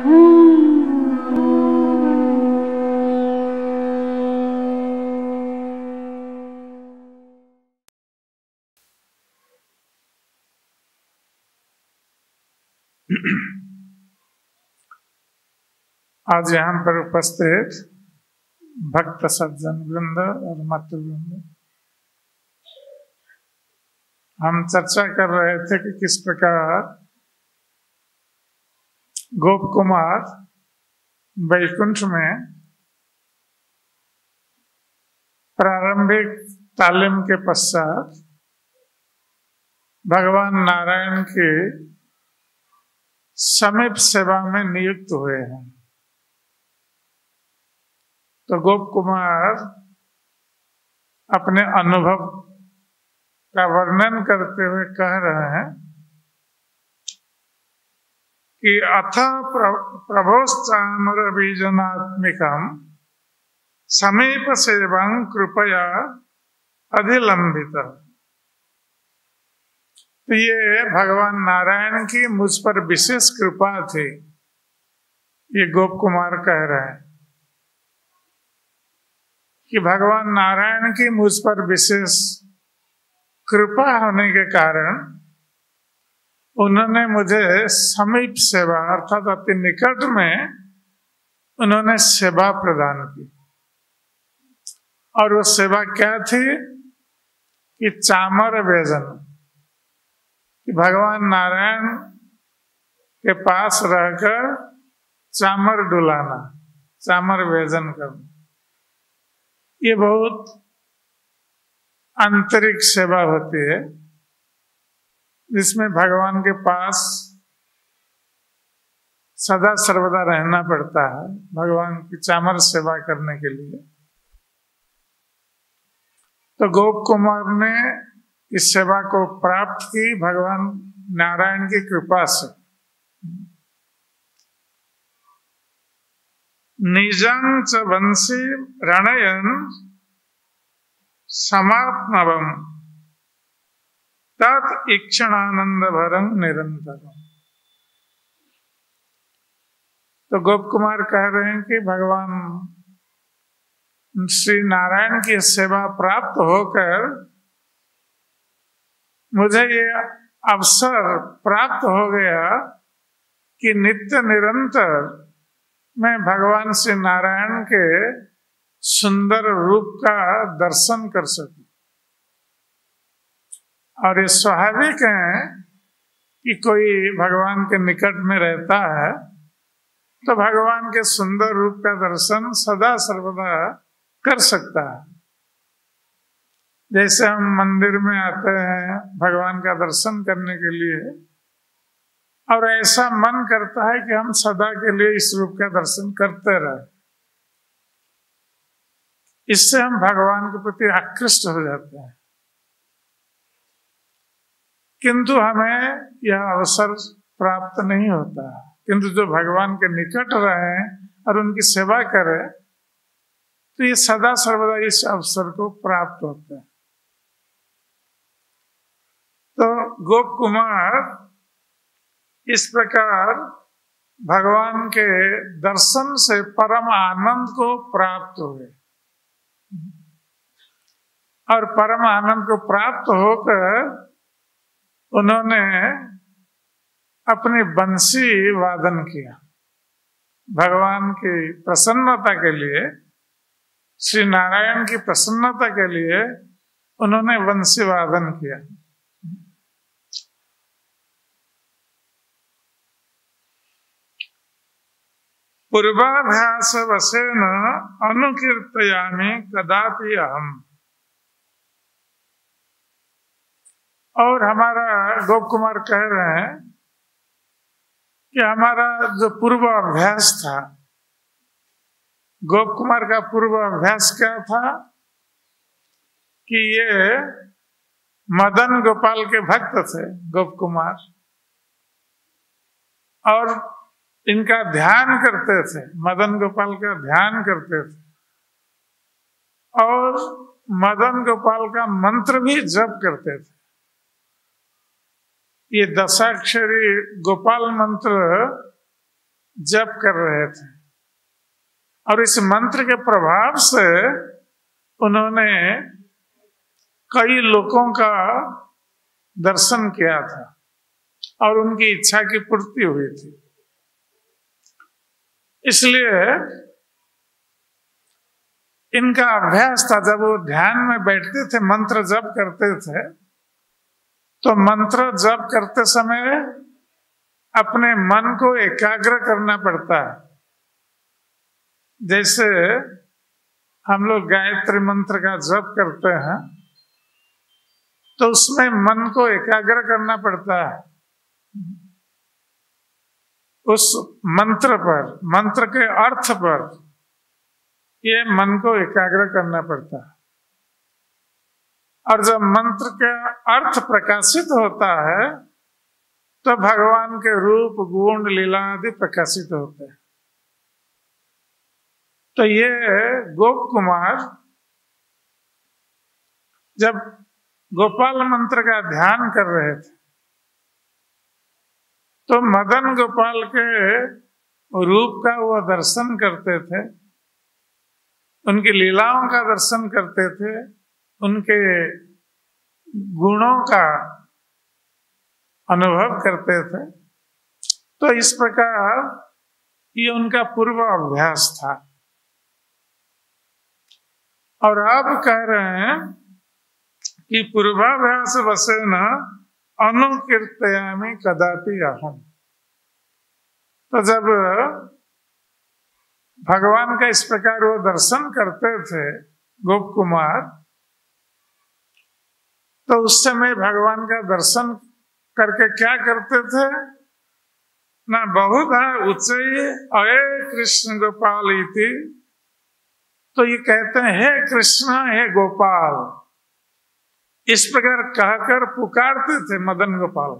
आज यहाँ पर उपस्थित भक्त सज्जन वृंद और मातृ वृंद, हम चर्चा कर रहे थे कि किस प्रकार गोप कुमार वैकुंठ में प्रारंभिक तालीम के पश्चात भगवान नारायण की समीप सेवा में नियुक्त हुए हैं। तो गोप कुमार अपने अनुभव का वर्णन करते हुए कह रहे हैं कि अथ प्रभोश्चामर बीजनात्मिकम समीप सेवं कृपया अधिलंबित। तो ये भगवान नारायण की मुझ पर विशेष कृपा थी, ये गोप कुमार कह रहे हैं कि भगवान नारायण की मुझ पर विशेष कृपा होने के कारण उन्होंने मुझे समीप सेवा अर्थात अति निकट में उन्होंने सेवा प्रदान की। और वो सेवा क्या थी कि चामर वेजन, कि भगवान नारायण के पास रहकर चामर डुलाना, चामर वेजन करना। ये बहुत आंतरिक सेवा होती है जिसमें भगवान के पास सदा सर्वदा रहना पड़ता है भगवान की चामर सेवा करने के लिए। तो गोप कुमार ने इस सेवा को प्राप्त की भगवान नारायण की कृपा से। निजं च वंशी रणयन समात्मवम तत् ईक्षणानंद भरं निरंतरम। तो गोप कुमार कह रहे हैं कि भगवान श्री नारायण की सेवा प्राप्त होकर मुझे ये अवसर प्राप्त हो गया कि नित्य निरंतर मैं भगवान श्री नारायण के सुंदर रूप का दर्शन कर सकूं। और ये स्वाभाविक है कि कोई भगवान के निकट में रहता है तो भगवान के सुंदर रूप का दर्शन सदा सर्वदा कर सकता है। जैसे हम मंदिर में आते हैं भगवान का दर्शन करने के लिए और ऐसा मन करता है कि हम सदा के लिए इस रूप का दर्शन करते रहे, इससे हम भगवान के प्रति आकृष्ट हो जाते हैं। किंतु हमें यह अवसर प्राप्त नहीं होता। किंतु जो भगवान के निकट रहे और उनकी सेवा करे तो ये सदा सर्वदा इस अवसर को प्राप्त होता है। तो गोप कुमार इस प्रकार भगवान के दर्शन से परम आनंद को प्राप्त हुए और परम आनंद को प्राप्त होकर उन्होंने अपनी बंसी वादन किया। भगवान की प्रसन्नता के लिए, श्री नारायण की प्रसन्नता के लिए उन्होंने बंसी वादन किया। पूर्वाभ्यास वशेन अनुकीर्तयामि कदापि अहम। और हमारा गोप कुमार कह रहे हैं कि हमारा जो पूर्व अभ्यास था, गोप कुमार का पूर्व अभ्यास क्या था कि ये मदन गोपाल के भक्त थे गोप कुमार, और इनका ध्यान करते थे, मदन गोपाल का ध्यान करते थे और मदन गोपाल का मंत्र भी जप करते थे। ये दशाक्षरी गोपाल मंत्र जप कर रहे थे और इस मंत्र के प्रभाव से उन्होंने कई लोगों का दर्शन किया था और उनकी इच्छा की पूर्ति हुई थी। इसलिए इनका अभ्यास था, जब वो ध्यान में बैठते थे, मंत्र जप करते थे, तो मंत्र जप करते समय अपने मन को एकाग्र करना पड़ता है। जैसे हम लोग गायत्री मंत्र का जप करते हैं तो उसमें मन को एकाग्र करना पड़ता है उस मंत्र पर, मंत्र के अर्थ पर, ये मन को एकाग्र करना पड़ता है। और जब मंत्र का अर्थ प्रकाशित होता है तो भगवान के रूप, गुण, लीला आदि प्रकाशित होते हैं। तो ये गोप कुमार जब गोपाल मंत्र का ध्यान कर रहे थे तो मदन गोपाल के रूप का वो दर्शन करते थे, उनकी लीलाओं का दर्शन करते थे, उनके गुणों का अनुभव करते थे। तो इस प्रकार ये उनका पूर्व अभ्यास था। और अब कह रहे हैं कि पूर्वाभ्यास वसेन अनुकीर्तयामि कदापि अहम। तो जब भगवान का इस प्रकार वो दर्शन करते थे गोप कुमार, तो उस समय भगवान का दर्शन करके क्या करते थे ना, बहुधा उच्चये अये कृष्ण गोपाल इति। तो ये कहते हैं हे कृष्ण, हे गोपाल, इस प्रकार कहकर पुकारते थे मदन गोपाल।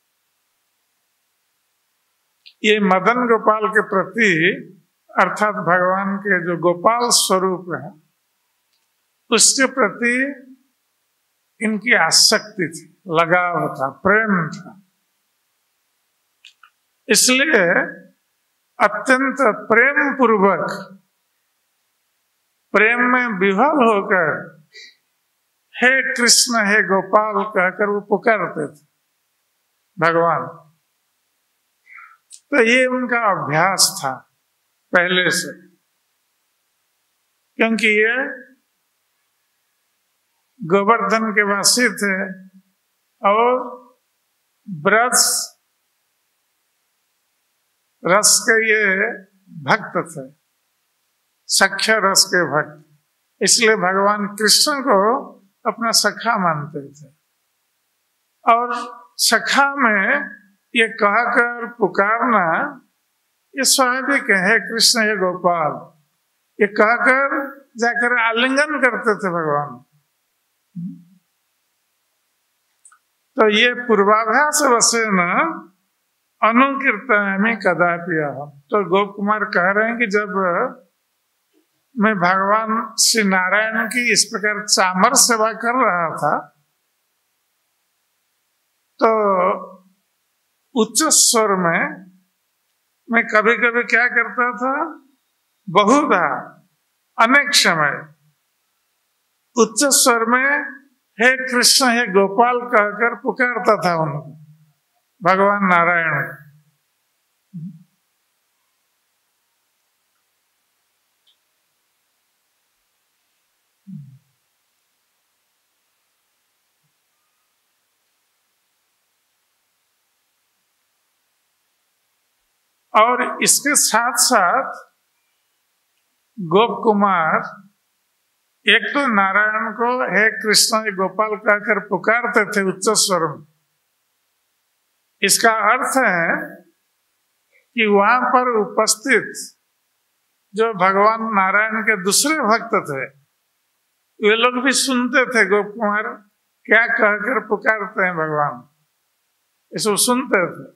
ये मदन गोपाल के प्रति, अर्थात भगवान के जो गोपाल स्वरूप है उसके प्रति इनकी आसक्ति थी, लगाव था, प्रेम था। इसलिए अत्यंत प्रेम पूर्वक, प्रेम में विभोर होकर हे कृष्ण, हे गोपाल कहकर वो पुकारते थे भगवान। तो ये उनका अभ्यास था पहले से, क्योंकि ये गोवर्धन के वासी थे और ब्रज रस के ये भक्त थे, सख्य रस के भक्त। इसलिए भगवान कृष्ण को अपना सखा मानते थे। और सखा में ये कहकर पुकारना ये स्वाभाविक है, हे कृष्ण, हे गोपाल, ये कहकर जाकर आलिंगन करते थे भगवान। तो ये पूर्वाभ्यास वसेन अनुकीर्तयामि कदापि अहम। तो गोप कुमार कह रहे हैं कि जब मैं भगवान श्री नारायण की इस प्रकार चामर सेवा कर रहा था तो उच्च स्वर में मैं कभी कभी क्या करता था, बहुधा, अनेक समय उच्च स्वर में हे कृष्ण, हे गोपाल कहकर पुकारता था उनको, भगवान नारायण। और इसके साथ साथ गोप कुमार एक तो नारायण को हे कृष्ण, हे गोपाल कहकर पुकारते थे उच्च स्वर में। इसका अर्थ है कि वहां पर उपस्थित जो भगवान नारायण के दूसरे भक्त थे वे लोग भी सुनते थे गोप कुमार क्या कहकर पुकारते हैं भगवान, इसको सुनते थे।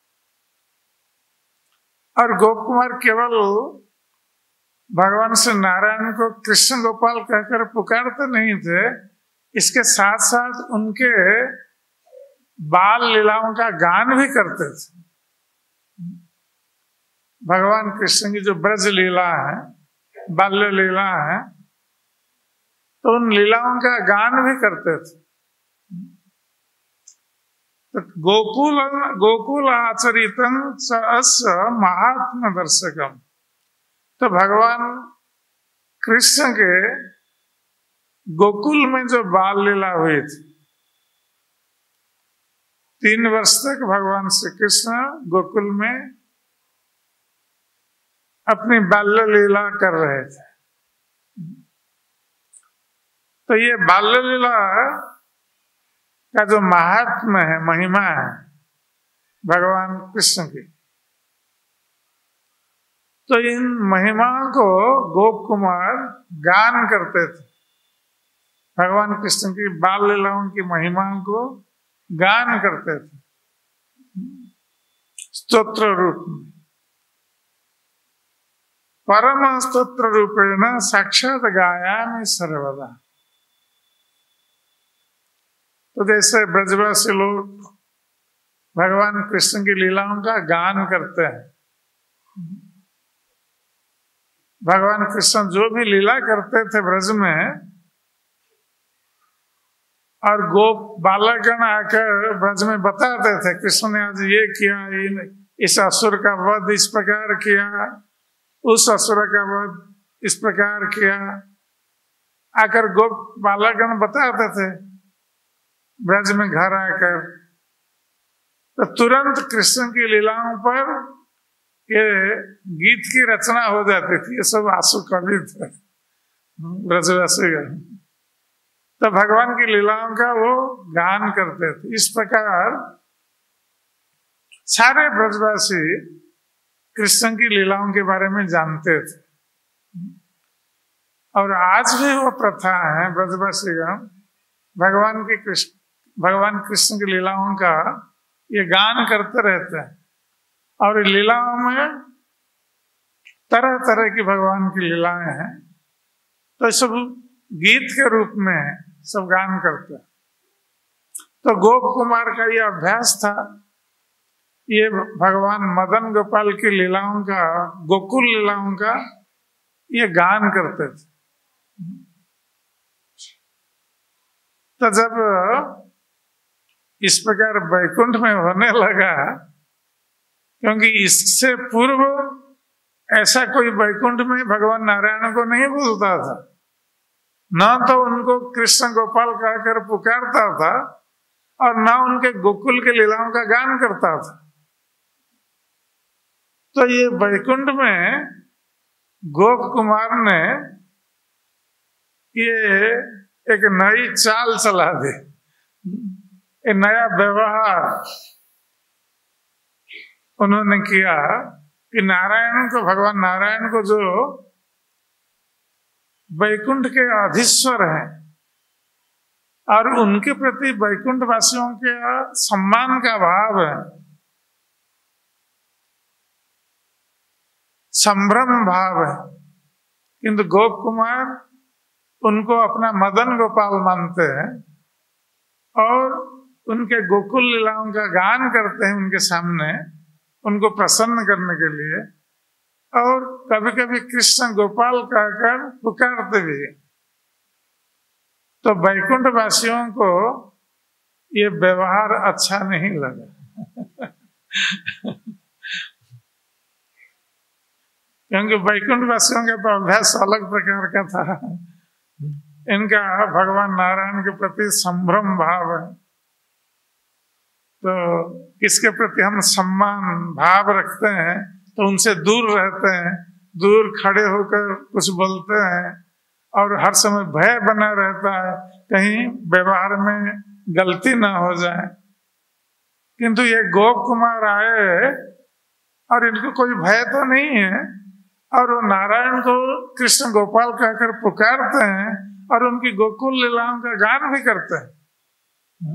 और गोप कुमार केवल भगवान श्री नारायण को कृष्ण गोपाल कहकर पुकारते नहीं थे, इसके साथ साथ उनके बाल लीलाओं का गान भी करते थे। भगवान कृष्ण की जो ब्रज लीला है, बाल्य लीला है, तो उन लीलाओं का गान भी करते थे। तो गोकुल आचरितं च अस्य महात्म दर्शकम। तो भगवान कृष्ण के गोकुल में जो बाल लीला हुई थी, 3 वर्ष तक भगवान श्री कृष्ण गोकुल में अपनी बाल्य लीला कर रहे थे। तो ये बाल्य लीला का जो महात्म है, महिमा है भगवान कृष्ण की, तो इन महिमाओं को गोप कुमार गान करते थे। भगवान कृष्ण की बाल लीलाओं की महिमाओं को गान करते थे स्तोत्र रूप में। परम स्तोत्र रूपेण साक्षात गायामि सर्वदा। तो जैसे ब्रजवासी लोग भगवान कृष्ण की लीलाओं का गान करते हैं, भगवान कृष्ण जो भी लीला करते थे ब्रज में, और गोप बालकगण आकर ब्रज में बताते थे, कृष्ण ने आज ये किया, इस असुर का वध इस प्रकार किया, उस असुर का वध इस प्रकार किया, आकर गोप बालकगण बताते थे ब्रज में घर आकर। तो तुरंत कृष्ण की लीलाओं पर ये गीत की रचना हो जाती थी। ये सब आंसू कवि थे ब्रजवासी। तो भगवान की लीलाओं का वो गान करते थे। इस प्रकार सारे ब्रजवासी कृष्ण की लीलाओं के बारे में जानते थे। और आज भी वो प्रथा है, ब्रजवासीगण भगवान कृष्ण की लीलाओं का ये गान करते रहते हैं। और लीलाओं में तरह तरह की भगवान की लीलाएं हैं, तो सब गीत के रूप में सब गान करते हैं। तो गोप कुमार का ये अभ्यास था, ये भगवान मदन गोपाल की लीलाओं का, गोकुल लीलाओं का ये गान करते थे। तो जब इस प्रकार वैकुंठ में होने लगा, क्योंकि इससे पूर्व ऐसा कोई वैकुंठ में भगवान नारायण को नहीं बोलता था, न तो उनको कृष्ण गोपाल कहकर पुकारता था और न उनके गोकुल के लीलाओं का गान करता था। तो ये वैकुंठ में गोप कुमार ने ये एक नई चाल चला दी, एक नया व्यवहार उन्होंने किया कि नारायण को, भगवान नारायण को जो वैकुंठ के अधीश्वर हैं और उनके प्रति वैकुंठ वासियों के सम्मान का भाव है, संभ्रम भाव है, किंतु गोप कुमार उनको अपना मदन गोपाल मानते हैं और उनके गोकुल लीलाओं का गान करते हैं उनके सामने, उनको प्रसन्न करने के लिए, और कभी कभी कृष्ण गोपाल कहकर पुकारते भी। तो वैकुंठ वासियों को ये व्यवहार अच्छा नहीं लगा क्योंकि वैकुंठ वासियों का तो अभ्यास अलग प्रकार का था। इनका भगवान नारायण के प्रति संभ्रम भाव है, तो किसके प्रति हम सम्मान भाव रखते हैं तो उनसे दूर रहते हैं, दूर खड़े होकर कुछ बोलते हैं, और हर समय भय बना रहता है कहीं व्यवहार में गलती ना हो जाए। किंतु ये गोप कुमार आए और इनको कोई भय तो नहीं है, और वो नारायण को कृष्ण गोपाल कहकर पुकारते हैं और उनकी गोकुल लीलाओं का गान भी करते हैं।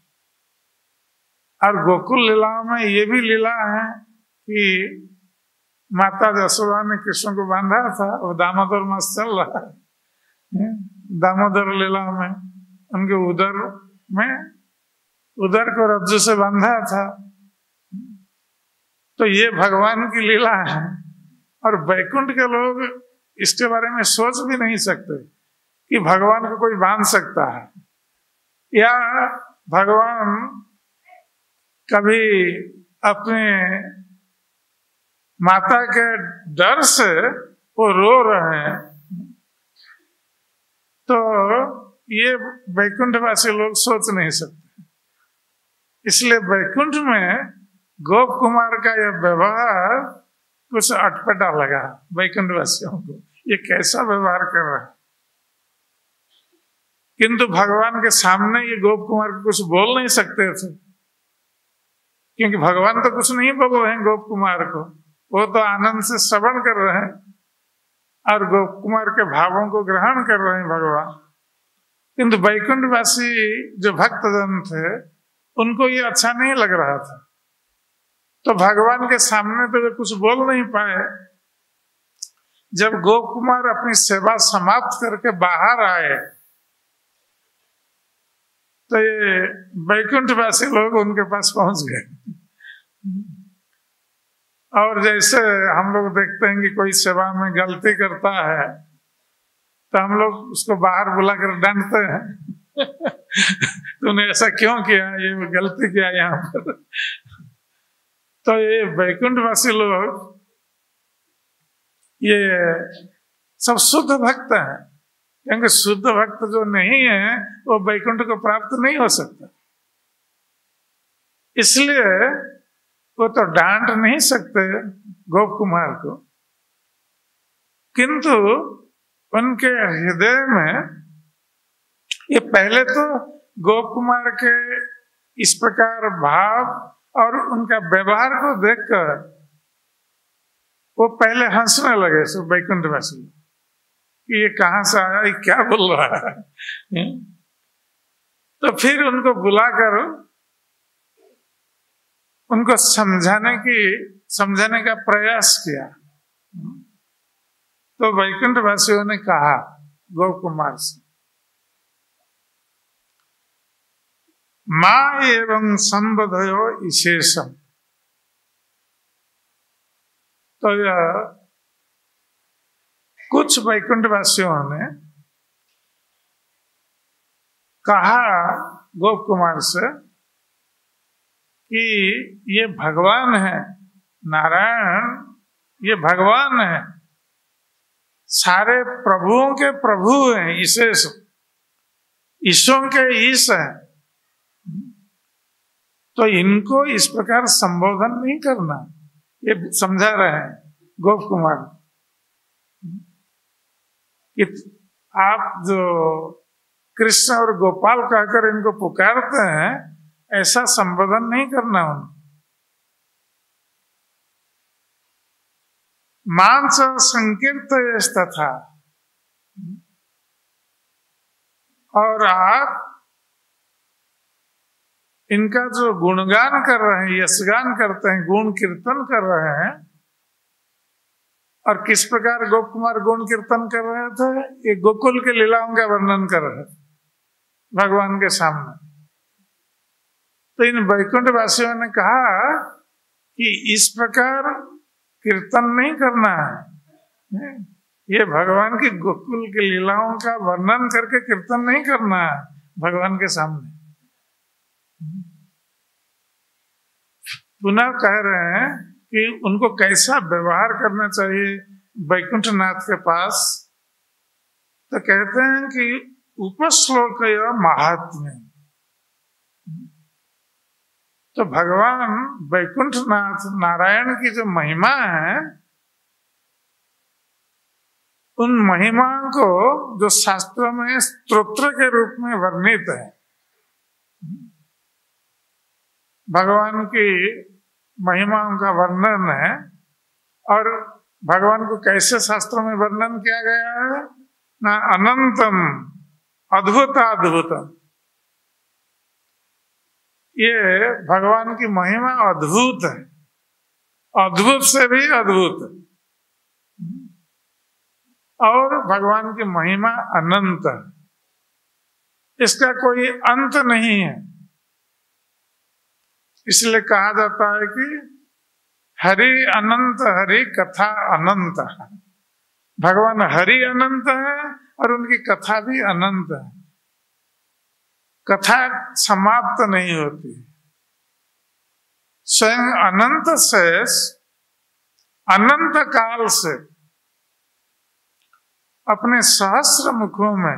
और गोकुल लीलाओं में ये भी लीला है कि माता जसोदा ने कृष्ण को बांधा था, वो दामोदर मास चल रहा है, दामोदर लीला में उनके उदर को रज्जु से बांधा था। तो ये भगवान की लीला है। और वैकुंठ के लोग इसके बारे में सोच भी नहीं सकते कि भगवान को कोई बांध सकता है, या भगवान कभी अपने माता के डर से वो रो रहे हैं। तो ये वैकुंठवासी लोग सोच नहीं सकते। इसलिए वैकुंठ में गोप कुमार का यह व्यवहार कुछ अटपटा लगा वैकुंठवासियों को, ये कैसा व्यवहार कर रहा है। किंतु भगवान के सामने ये गोप कुमार को कुछ बोल नहीं सकते थे, क्योंकि भगवान तो कुछ नहीं बोल रहे हैं गोप कुमार को, वो तो आनंद से श्रवण कर रहे हैं और गोप कुमार के भावों को ग्रहण कर रहे हैं भगवान। किंतु वैकुंठवासी जो भक्तजन थे उनको ये अच्छा नहीं लग रहा था, तो भगवान के सामने तो वे कुछ बोल नहीं पाए। जब गोप कुमार अपनी सेवा समाप्त करके बाहर आए तो ये वैकुंठवासी लोग उनके पास पहुंच गए। और जैसे हम लोग देखते हैं कि कोई सेवा में गलती करता है तो हम लोग उसको बाहर बुलाकर डांटते हैं तूने ऐसा क्यों किया, ये गलती किया यहाँ पर। तो ये वैकुंठवासी लोग ये सब शुद्ध भक्त हैं, क्योंकि शुद्ध भक्त जो नहीं है वो वैकुंठ को प्राप्त नहीं हो सकता। इसलिए वो तो डांट नहीं सकते गोप कुमार को, किंतु उनके हृदय में ये पहले तो गोप कुमार के इस प्रकार भाव और उनका व्यवहार को देखकर वो पहले हंसने लगे सब वैकुंठवासी कि ये कहां से आया, ये क्या बोल रहा है। तो फिर उनको बुलाकर उनको समझाने का प्रयास किया। तो वैकुंठवासियों ने कहा गोप कुमार से, माँ एवं संबधयो विशेषम। तो कुछ वैकुंठवासियों ने कहा गोप कुमार से कि ये भगवान है, नारायण ये भगवान है, सारे प्रभुओं के प्रभु हैं, विशेष ईशों के ईश हैं, तो इनको इस प्रकार संबोधन नहीं करना। ये समझा रहे हैं गोप कुमार कि आप जो कृष्ण और गोपाल कहकर इनको पुकारते हैं, ऐसा संबोधन नहीं करना उनको। मांस संकीर्त तथा, और आप इनका जो गुणगान कर रहे हैं, यशगान करते हैं, गुण कीर्तन कर रहे हैं। और किस प्रकार गोप कुमार गुण कीर्तन कर रहे थे, ये गोकुल के लीलाओं का वर्णन कर रहे थे भगवान के सामने। तो इन वैकुंठवासियों ने कहा कि इस प्रकार कीर्तन नहीं करना है, ये भगवान की गोकुल की लीलाओं का वर्णन करके कीर्तन नहीं करना है भगवान के सामने। पुनः कह रहे हैं कि उनको कैसा व्यवहार करना चाहिए वैकुंठनाथ के पास। तो कहते हैं कि उपश्लोक महात्म्य, तो भगवान वैकुंठनाथ नारायण की जो महिमा है, उन महिमा को जो शास्त्रों में स्तोत्र के रूप में वर्णित है, भगवान की महिमाओं का वर्णन है। और भगवान को कैसे शास्त्रों में वर्णन किया गया है ना, अनंतम अद्भुतम। ये भगवान की महिमा अद्भुत है, अद्भुत से भी अद्भुत, और भगवान की महिमा अनंत है, इसका कोई अंत नहीं है। इसलिए कहा जाता है कि हरि अनंत, हरि कथा अनंत। भगवान हरि अनंत है और उनकी कथा भी अनंत है। कथा समाप्त नहीं होती। स्वयं अनंत शेष अनंत काल से अपने सहस्र मुखों में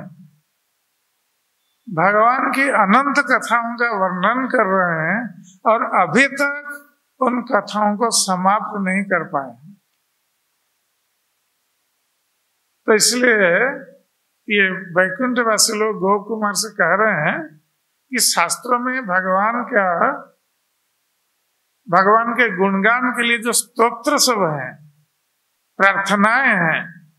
भगवान की अनंत कथाओं का वर्णन कर रहे हैं और अभी तक उन कथाओं को समाप्त नहीं कर पाए। तो इसलिए ये वैकुंठवासी लोग गोप कुमार से कह रहे हैं कि शास्त्रों में भगवान के गुणगान के लिए जो स्तोत्र सब हैं, प्रार्थनाएं हैं,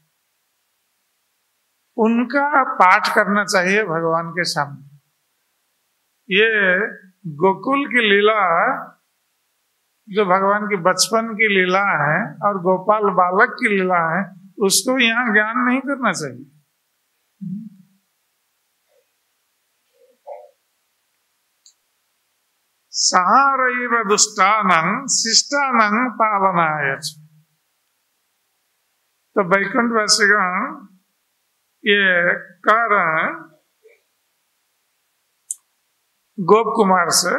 उनका पाठ करना चाहिए भगवान के सामने। ये गोकुल की लीला, जो भगवान की बचपन की लीला है और गोपाल बालक की लीला है, उसको यहाँ ज्ञान नहीं करना चाहिए। सहारैव दुष्टानं शिष्टानं पालनाय। तो वैकुंठवासीगण ये कह रहे हैं गोप कुमार से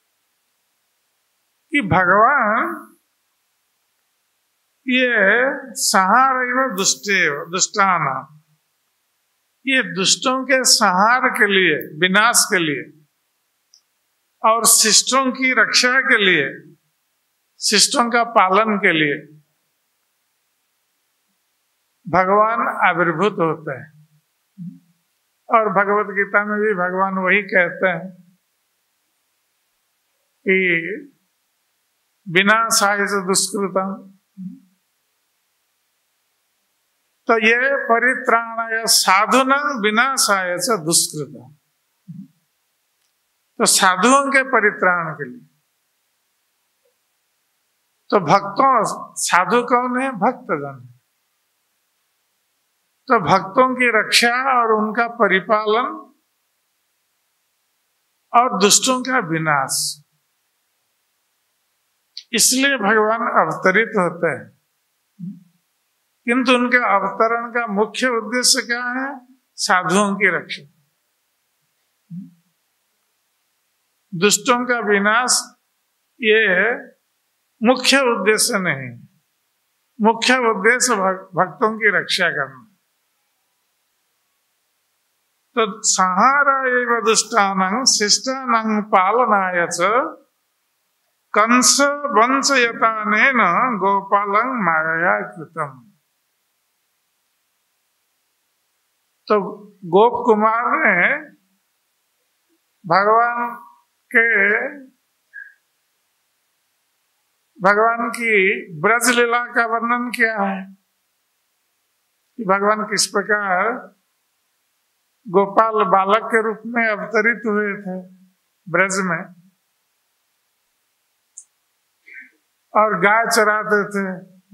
कि भगवान ये सहारैव दुष्टाना, ये दुष्टों के संहार के लिए, विनाश के लिए और शिष्टों की रक्षा के लिए, शिष्टों का पालन के लिए भगवान आविर्भूत होते हैं। और भगवत गीता में भी भगवान वही कहते हैं कि विनाशाय च दुष्कृतम्। तो ये परित्राणाय साधुनां विनाशाय च दुष्कृतम्। तो साधुओं के परित्राण के लिए। तो भक्तों, साधु कौन है? भक्तजन। तो भक्तों की रक्षा और उनका परिपालन और दुष्टों का विनाश, इसलिए भगवान अवतरित होते हैं। किंतु उनके अवतरण का मुख्य उद्देश्य क्या है? साधुओं की रक्षा, दुष्टों का विनाश। ये मुख्य उद्देश्य नहीं, मुख्य उद्देश्य भक्तों की रक्षा करना। तो संहाराय दुष्टानं शिष्टानं पालनाय च कंस वंशयतानेन गोपालं मायया कृतम्। तो गोप कुमार ने भगवान की ब्रज लीला का वर्णन किया है कि भगवान किस प्रकार गोपाल बालक के रूप में अवतरित हुए थे ब्रज में और गाय चराते थे।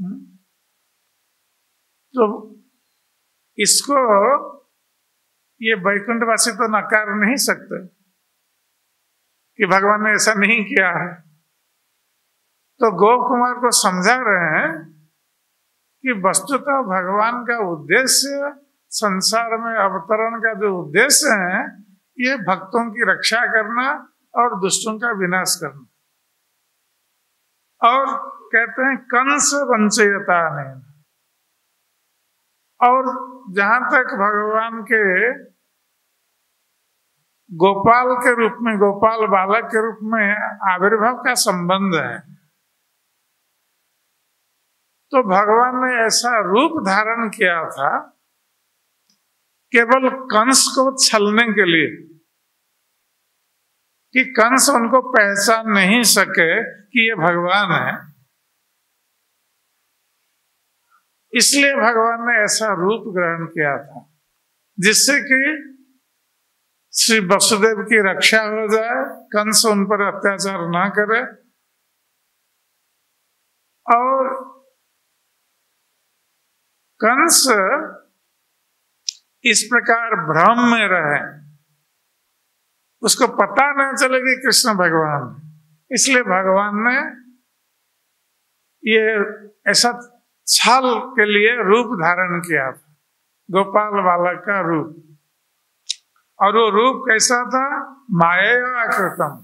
तो इसको ये वैकुंठवासी तो नकार नहीं सकते कि भगवान ने ऐसा नहीं किया है। तो गोप कुमार को समझा रहे हैं कि वस्तुतः भगवान का उद्देश्य, संसार में अवतरण का जो उद्देश्य है, ये भक्तों की रक्षा करना और दुष्टों का विनाश करना। और कहते हैं कंस वंशयतानेन। और जहां तक भगवान के गोपाल के रूप में, गोपाल बालक के रूप में आविर्भाव का संबंध है, तो भगवान ने ऐसा रूप धारण किया था केवल कंस को छलने के लिए, कि कंस उनको पहचान नहीं सके कि ये भगवान है। इसलिए भगवान ने ऐसा रूप ग्रहण किया था जिससे कि श्री वसुदेव की रक्षा हो जाए, कंस उन पर अत्याचार ना करे और कंस इस प्रकार भ्रम में रहे, उसको पता न चले कि कृष्ण भगवान। इसलिए भगवान ने ये ऐसा छल के लिए रूप धारण किया था, गोपाल बालक का रूप। और वो रूप कैसा था? माया आकृतम।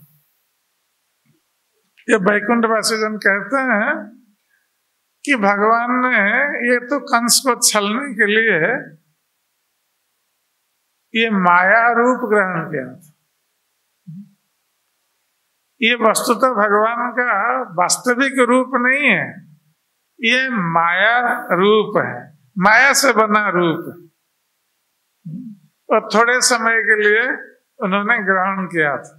ये वैकुंठवासी जन कहते हैं कि भगवान ने ये तो कंस को छलने के लिए ये माया रूप ग्रहण किया था। ये वस्तुतः भगवान का वास्तविक रूप नहीं है, ये माया रूप है, माया से बना रूप है। और थोड़े समय के लिए उन्होंने ग्रहण किया था।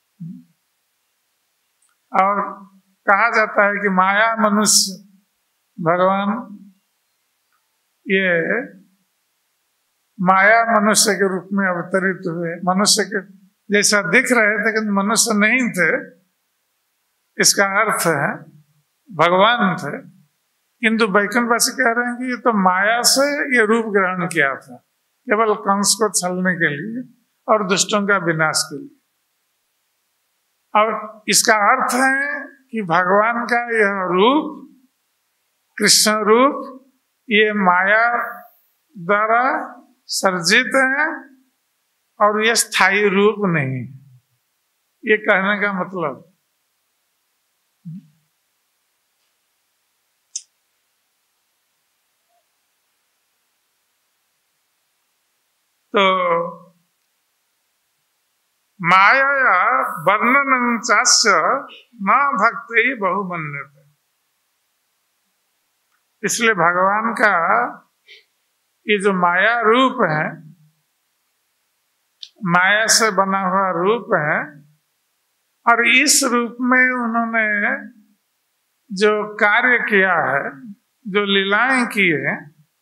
और कहा जाता है कि माया मनुष्य भगवान ये माया मनुष्य के रूप में अवतरित हुए, मनुष्य के जैसा दिख रहे थे लेकिन मनुष्य नहीं थे, इसका अर्थ है भगवान थे। किंतु वैकुंठवासी कह रहे हैं कि ये तो माया से ये रूप ग्रहण किया था, केवल कंस को छलने के लिए और दुष्टों का विनाश के लिए। और इसका अर्थ है कि भगवान का यह रूप, कृष्ण रूप, ये माया द्वारा सर्जित है और ये स्थायी रूप नहीं, ये कहने का मतलब। तो माया वर्णनं चास्य न भक्ति बहुमन्यते। इसलिए भगवान का ये जो माया रूप है, माया से बना हुआ रूप है, और इस रूप में उन्होंने जो कार्य किया है, जो लीलाएं की है,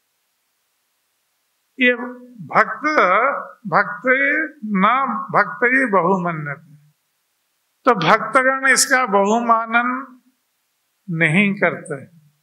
ये भक्ति न भक्ति बहुमन्यते। तो भक्तगण इसका बहुमानन नहीं करते,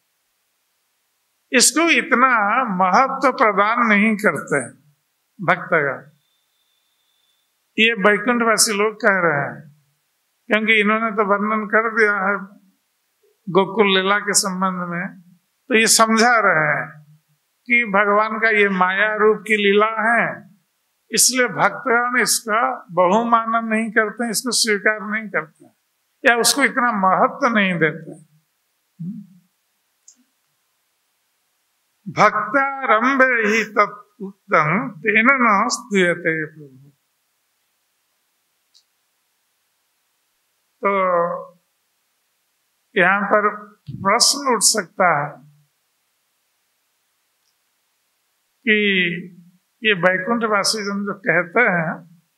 इसको इतना महत्व प्रदान नहीं करते भक्तगण। ये वैकुंठवासी लोग कह रहे हैं, क्योंकि इन्होंने तो वर्णन कर दिया है गोकुल लीला के संबंध में, तो ये समझा रहे हैं कि भगवान का ये माया रूप की लीला है, इसलिए भक्तगण इसका बहुमानन नहीं करते, इसको स्वीकार नहीं करते या उसको इतना महत्व नहीं देते। भक्तारंभे ही तत्उक्तम तेन न स्तूयते प्रभु। तो यहाँ पर प्रश्न उठ सकता है कि ये वैकुंठवासी जन जो कहते हैं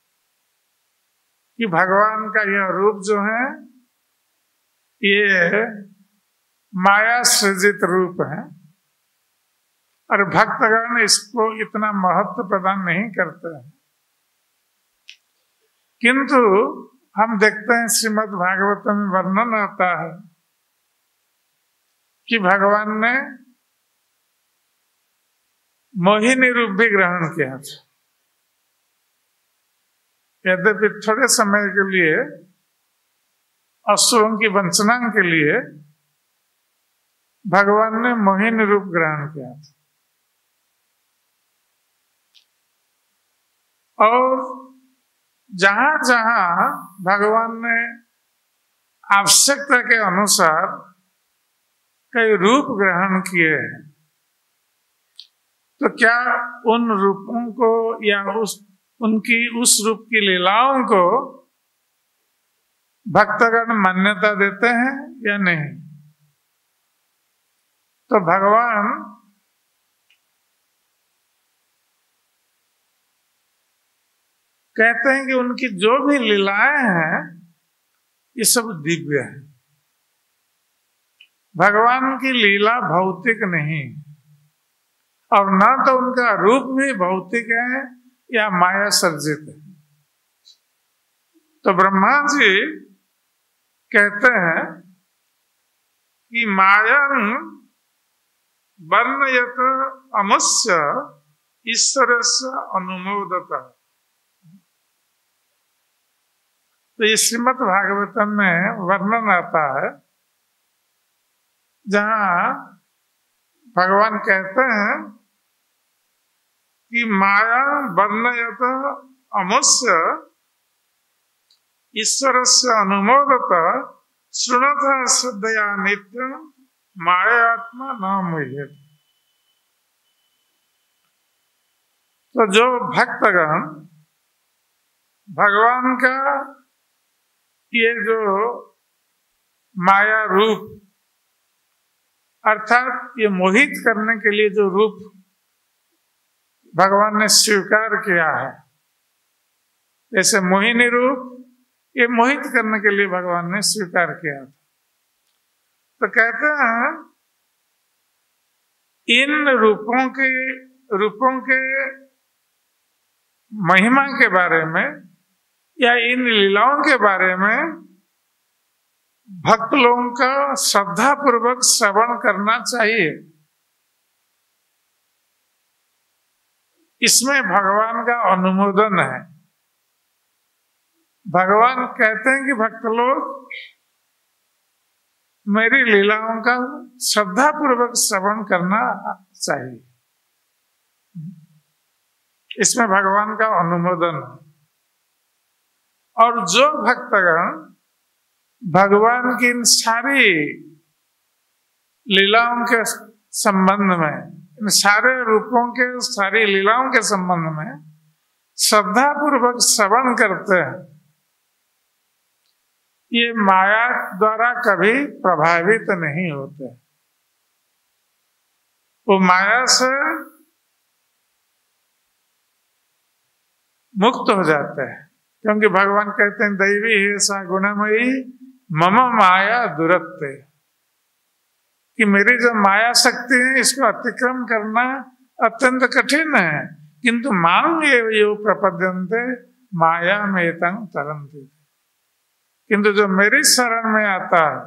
कि भगवान का यह रूप जो है ये माया सृजित रूप है और भक्तगण इसको इतना महत्व प्रदान नहीं करते हैं, किंतु हम देखते हैं श्रीमद् भागवत में वर्णन आता है कि भगवान ने मोहिनी रूप भी ग्रहण किया था। यद्यपि थोड़े समय के लिए असुरों की वंचना के लिए भगवान ने मोहिनी रूप ग्रहण किया था। और जहां जहां भगवान ने आवश्यकता के अनुसार कई रूप ग्रहण किए हैं, तो क्या उन रूपों को या उस रूप की लीलाओं को भक्तगण मान्यता देते हैं या नहीं? तो भगवान कहते हैं कि उनकी जो भी लीलाएं हैं ये सब दिव्य है। भगवान की लीला भौतिक नहीं, और ना तो उनका रूप भी भौतिक है या माया सर्जित है। तो ब्रह्मा जी कहते हैं कि मायं वर्णयत अमुष्य ईश्वरस्य अनुमोदतः। तो ये श्रीमद् भागवतम में वर्णन आता है जहां भगवान कहते हैं कि माया वर्णयत अमुष्य ईश्वरस्य अनुमोदत शृणुत श्रद्धया नित्यं मायात्मा न मुह्यते। तो जो भक्तगण भगवान का ये जो माया रूप अर्थात ये मोहित करने के लिए जो रूप भगवान ने स्वीकार किया है, जैसे मोहिनी रूप, ये मोहित करने के लिए भगवान ने स्वीकार किया था। तो कहते हैं इन रूपों के महिमा के बारे में या इन लीलाओं के बारे में भक्त लोगों का श्रद्धा पूर्वक श्रवण करना चाहिए। इसमें भगवान का अनुमोदन है। भगवान कहते हैं कि भक्त लोग मेरी लीलाओं का श्रद्धा पूर्वक श्रवण करना चाहिए। इसमें भगवान का अनुमोदन है। और जो भक्तगण भगवान की इन सारी लीलाओं के संबंध में, इन सारे रूपों के, सारी लीलाओं के संबंध में श्रद्धा पूर्वक श्रवण करते हैं, ये माया द्वारा कभी प्रभावित नहीं होते। वो माया से मुक्त हो जाते हैं, क्योंकि भगवान कहते हैं दैवी है सा गुणमयी मम माया दुरत्ते, कि मेरी जो माया शक्ति है इसको अतिक्रम करना अत्यंत कठिन है, किंतु मांगे यो प्रपद्यन्ते माया में तंग तरंती, किंतु जो मेरी शरण में आता है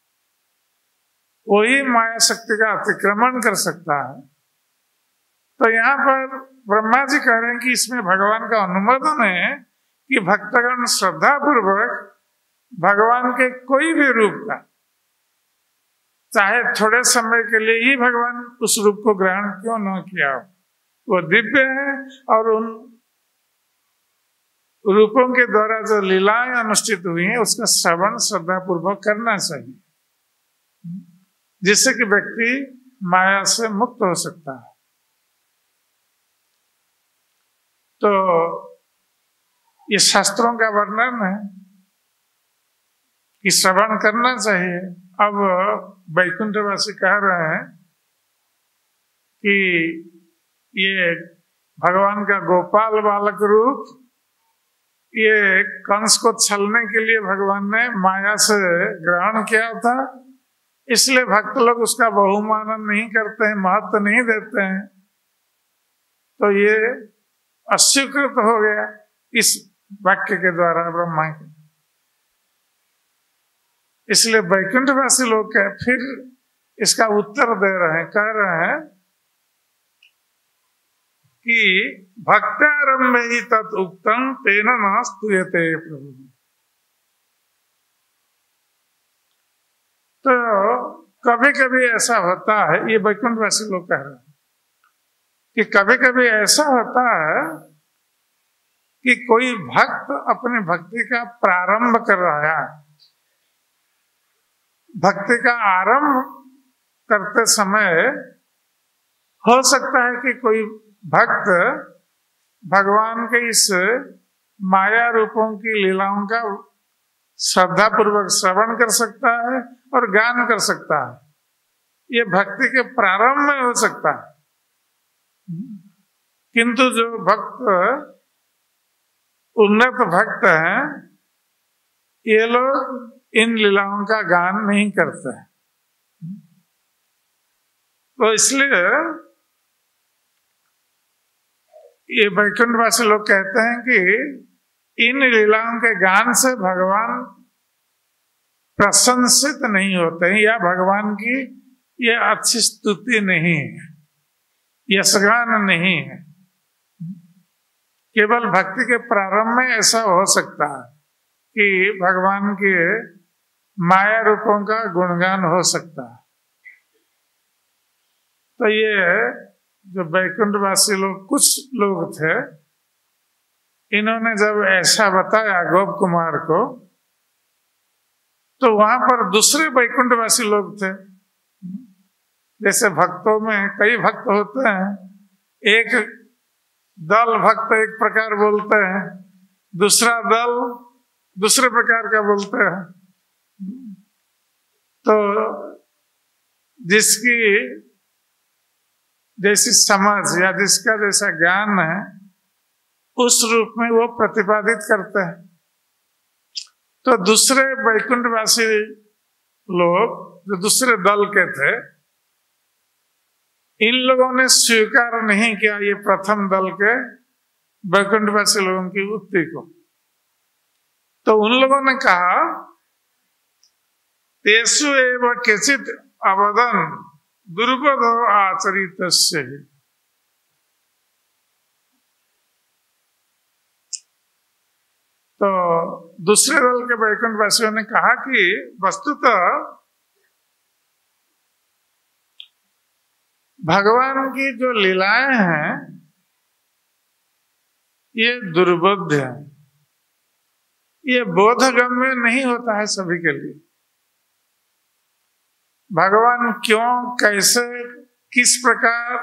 वही माया शक्ति का अतिक्रमण कर सकता है। तो यहाँ पर ब्रह्मा जी कह रहे हैं कि इसमें भगवान का अनुमोदन है कि भक्तगण श्रद्धा पूर्वक भगवान के कोई भी रूप का, चाहे थोड़े समय के लिए ही भगवान उस रूप को ग्रहण क्यों न किया हो, वो दिव्य है और उन रूपों के द्वारा जो लीलाएं अनुष्ठित हुई हैं उसका श्रवण श्रद्धा पूर्वक करना चाहिए, जिससे कि व्यक्ति माया से मुक्त हो सकता है। तो ये शास्त्रों का वर्णन है कि श्रवण करना चाहिए। अब वैकुंठवासी कह रहे हैं कि ये भगवान का गोपाल बालक रूप, ये कंस को छलने के लिए भगवान ने माया से ग्रहण किया था, इसलिए भक्त लोग उसका बहुमानन नहीं करते हैं, महत्व नहीं देते हैं। तो ये अस्वीकृत हो गया इस वाक्य के द्वारा ब्रह्मा के। इसलिए वैकुंठवासी लोग फिर इसका उत्तर दे रहे हैं, कह रहे हैं कि भक्त्यारंभे ही तत् उक्तं तेन न स्तूयते प्रभु। तो कभी कभी ऐसा होता है, ये वैकुंठवासी लोग कह रहे हैं कि कभी कभी ऐसा होता है कि कोई भक्त अपने भक्ति का प्रारंभ कर रहा है, भक्ति का आरंभ करते समय हो सकता है कि कोई भक्त भगवान के इस माया रूपों की लीलाओं का श्रद्धा पूर्वक श्रवण कर सकता है और गान कर सकता है। ये भक्ति के प्रारंभ में हो सकता है, किंतु जो भक्त उन्नत भक्त हैं, ये लोग इन लीलाओं का गान नहीं करते। तो इसलिए ये वैकुंठवासी लोग कहते हैं कि इन लीलाओं के गान से भगवान प्रशंसित नहीं होते हैं, या भगवान की ये अच्छी स्तुति नहीं है, यशगान नहीं है। केवल भक्ति के प्रारंभ में ऐसा हो सकता है कि भगवान के माया रूपों का गुणगान हो सकता है, तो ये जो बैकुंठवासी लोग, कुछ लोग थे, इन्होंने जब ऐसा बताया गोप कुमार को, तो वहां पर दूसरे बैकुंठवासी लोग थे। जैसे भक्तों में कई भक्त होते हैं, एक दल भक्त एक प्रकार बोलते हैं, दूसरा दल दूसरे प्रकार का बोलते हैं। तो जिसकी जैसी समझ या जिसका जैसा ज्ञान है, उस रूप में वो प्रतिपादित करते हैं। तो दूसरे बैकुंठवासी लोग जो दूसरे दल के थे, इन लोगों ने स्वीकार नहीं किया ये प्रथम दल के बैकुंठवासी लोगों की उक्ति को। तो उन लोगों ने कहा, तेसु एव केचित् अवदन् दुर्बोधो आचरितस्य। तो दूसरे दल के बैकुंठवासियों ने कहा कि वस्तुतः भगवान की जो लीलाएं हैं ये दुर्बोध है, ये बोधगम्य नहीं होता है सभी के लिए। भगवान क्यों, कैसे, किस प्रकार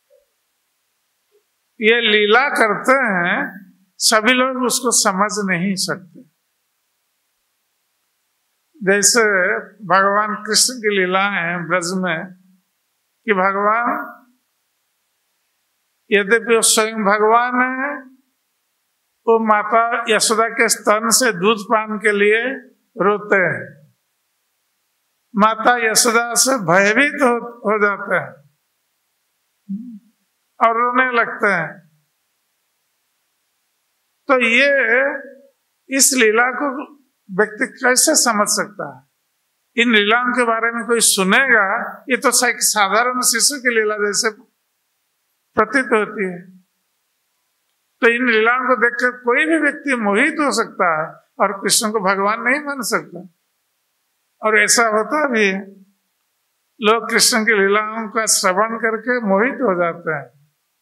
ये लीला करते हैं, सभी लोग उसको समझ नहीं सकते। जैसे भगवान कृष्ण की लीलाएं हैं ब्रज में, कि भगवान यद्यपि वो स्वयं भगवान है, वो माता यशोदा के स्तन से दूध पान के लिए रोते हैं, माता यशोदा से भयभीत हो जाते हैं और रोने लगते हैं। तो ये इस लीला को व्यक्ति कैसे समझ सकता है? इन लीलाओं के बारे में कोई सुनेगा, ये तो एक साधारण शिशु की लीला जैसे प्रतीत होती है। तो इन लीलाओं को देखकर कोई भी व्यक्ति मोहित हो सकता है और कृष्ण को भगवान नहीं मान सकता। और ऐसा होता भी है, लोग कृष्ण की लीलाओं का श्रवण करके मोहित हो जाते हैं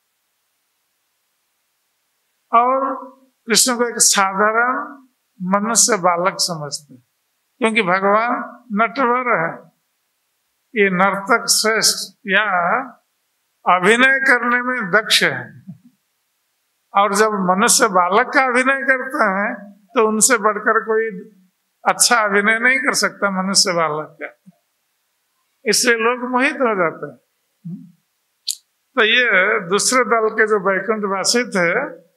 और कृष्ण को एक साधारण मनुष्य बालक समझते हैं, क्योंकि भगवान नटवर है, ये नर्तक श्रेष्ठ या अभिनय करने में दक्ष है। और जब मनुष्य बालक का अभिनय करते हैं तो उनसे बढ़कर कोई अच्छा अभिनय नहीं कर सकता मनुष्य बालक का, इससे लोग मोहित हो जाते हैं। तो ये दूसरे दल के जो बैकुंठवासी थे,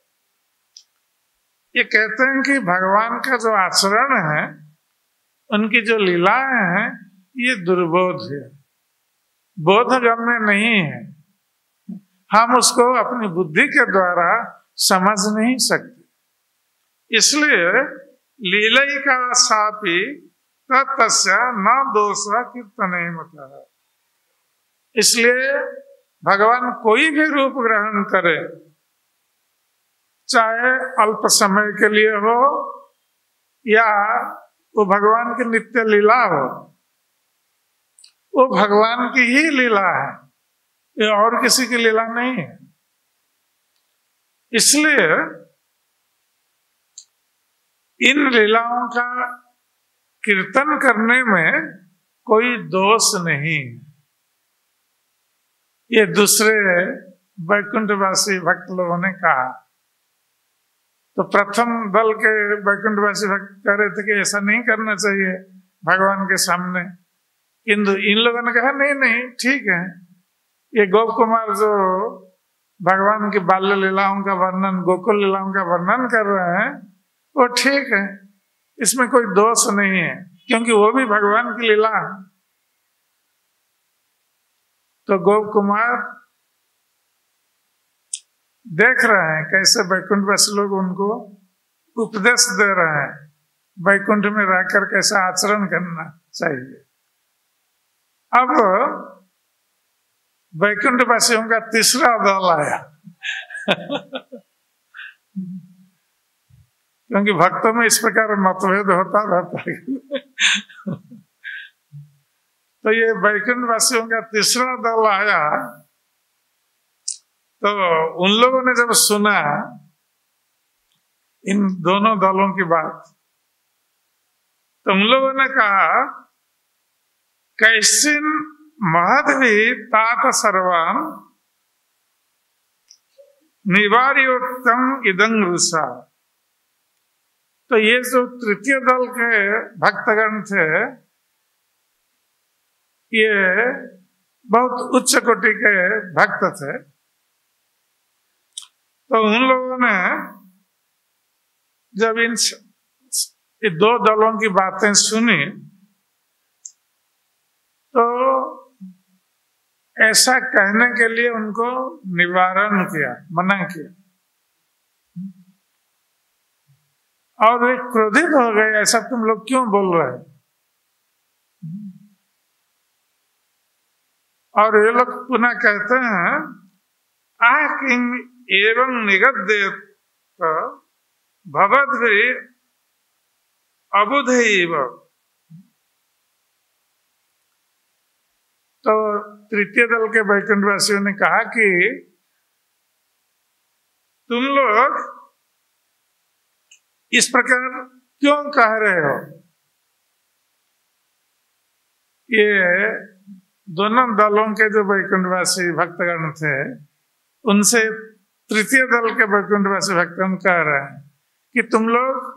ये कहते हैं कि भगवान का जो आचरण है, उनकी जो लीलाएं हैं, ये दुर्बोध है, बोधगम्य नहीं है, हम उसको अपनी बुद्धि के द्वारा समझ नहीं सकते। इसलिए लीलैका सापि तस्य न दोष कीर्तने मत। इसलिए भगवान कोई भी रूप ग्रहण करे, चाहे अल्प समय के लिए हो या वो भगवान की नित्य लीला हो, वो भगवान की ही लीला है, ये और किसी की लीला नहीं है। इसलिए इन लीलाओं का कीर्तन करने में कोई दोष नहीं है। ये दूसरे बैकुंठवासी भक्त लोगों ने कहा। तो प्रथम दल के बैकुंठवासी भक्त कह रहे थे कि ऐसा नहीं करना चाहिए भगवान के सामने, किंतु इन लोगों ने कहा नहीं नहीं ठीक है, ये गोप कुमार जो भगवान की बाल्य लीलाओं का वर्णन, गोकुल लीलाओं का वर्णन कर रहे हैं, वो ठीक है, इसमें कोई दोष नहीं है, क्योंकि वो भी भगवान की लीला है। तो गोप कुमार देख रहे हैं कैसे बैकुंठवासी लोग उनको उपदेश दे रहे हैं, बैकुंठ में रहकर कैसा आचरण करना चाहिए। अब बैकुंठवासियों का तीसरा दल आया क्योंकि भक्तों में इस प्रकार मतभेद होता रहता है। तो ये बैकुंठवासियों का तीसरा दल आया तो उन लोगों ने जब सुना इन दोनों दलों की बात, तो उन लोगों ने कहा कैसिन महद्वी तात सर्वान निवार्योक्तम इदं रुषा। तो ये जो तृतीय दल के भक्तगण थे, ये बहुत उच्च कोटि के भक्त थे। तो उन लोगों ने जब इन दो दलों की बातें सुनी, तो ऐसा कहने के लिए उनको निवारण किया, मना किया, और वे क्रोधित हो गए, ऐसा तुम लोग क्यों बोल रहे हैं। और ये लोग पुनः कहते हैं आ किम एवं निगद्येत भवद्भिः अबुधैव। तो तृतीय दल के वैकुंठवासियों ने कहा कि तुम लोग इस प्रकार क्यों कह रहे हो। ये दोनों दलों के जो वैकुंठवासी भक्तगण थे, उनसे तृतीय दल के वैकुंठवासी भक्तगण कह रहे हैं कि तुम लोग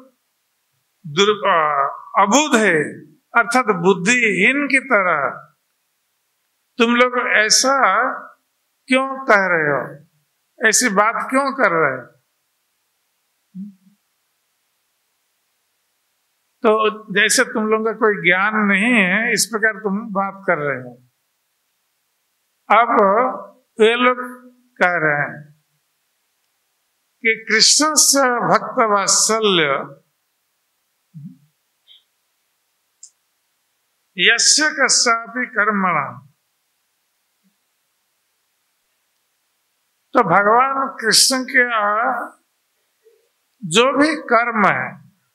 अबुध है, अर्थात बुद्धिहीन की तरह तुम लोग ऐसा क्यों कह रहे हो, ऐसी बात क्यों कर रहे हो। तो जैसे तुम लोगों का कोई ज्ञान नहीं है, इस प्रकार तुम बात कर रहे हो। अब ये लोग कह रहे हैं कि कृष्ण से भक्त वात्सल्य यस्य कस्यापि कर्मणा। तो भगवान कृष्ण के जो भी कर्म है,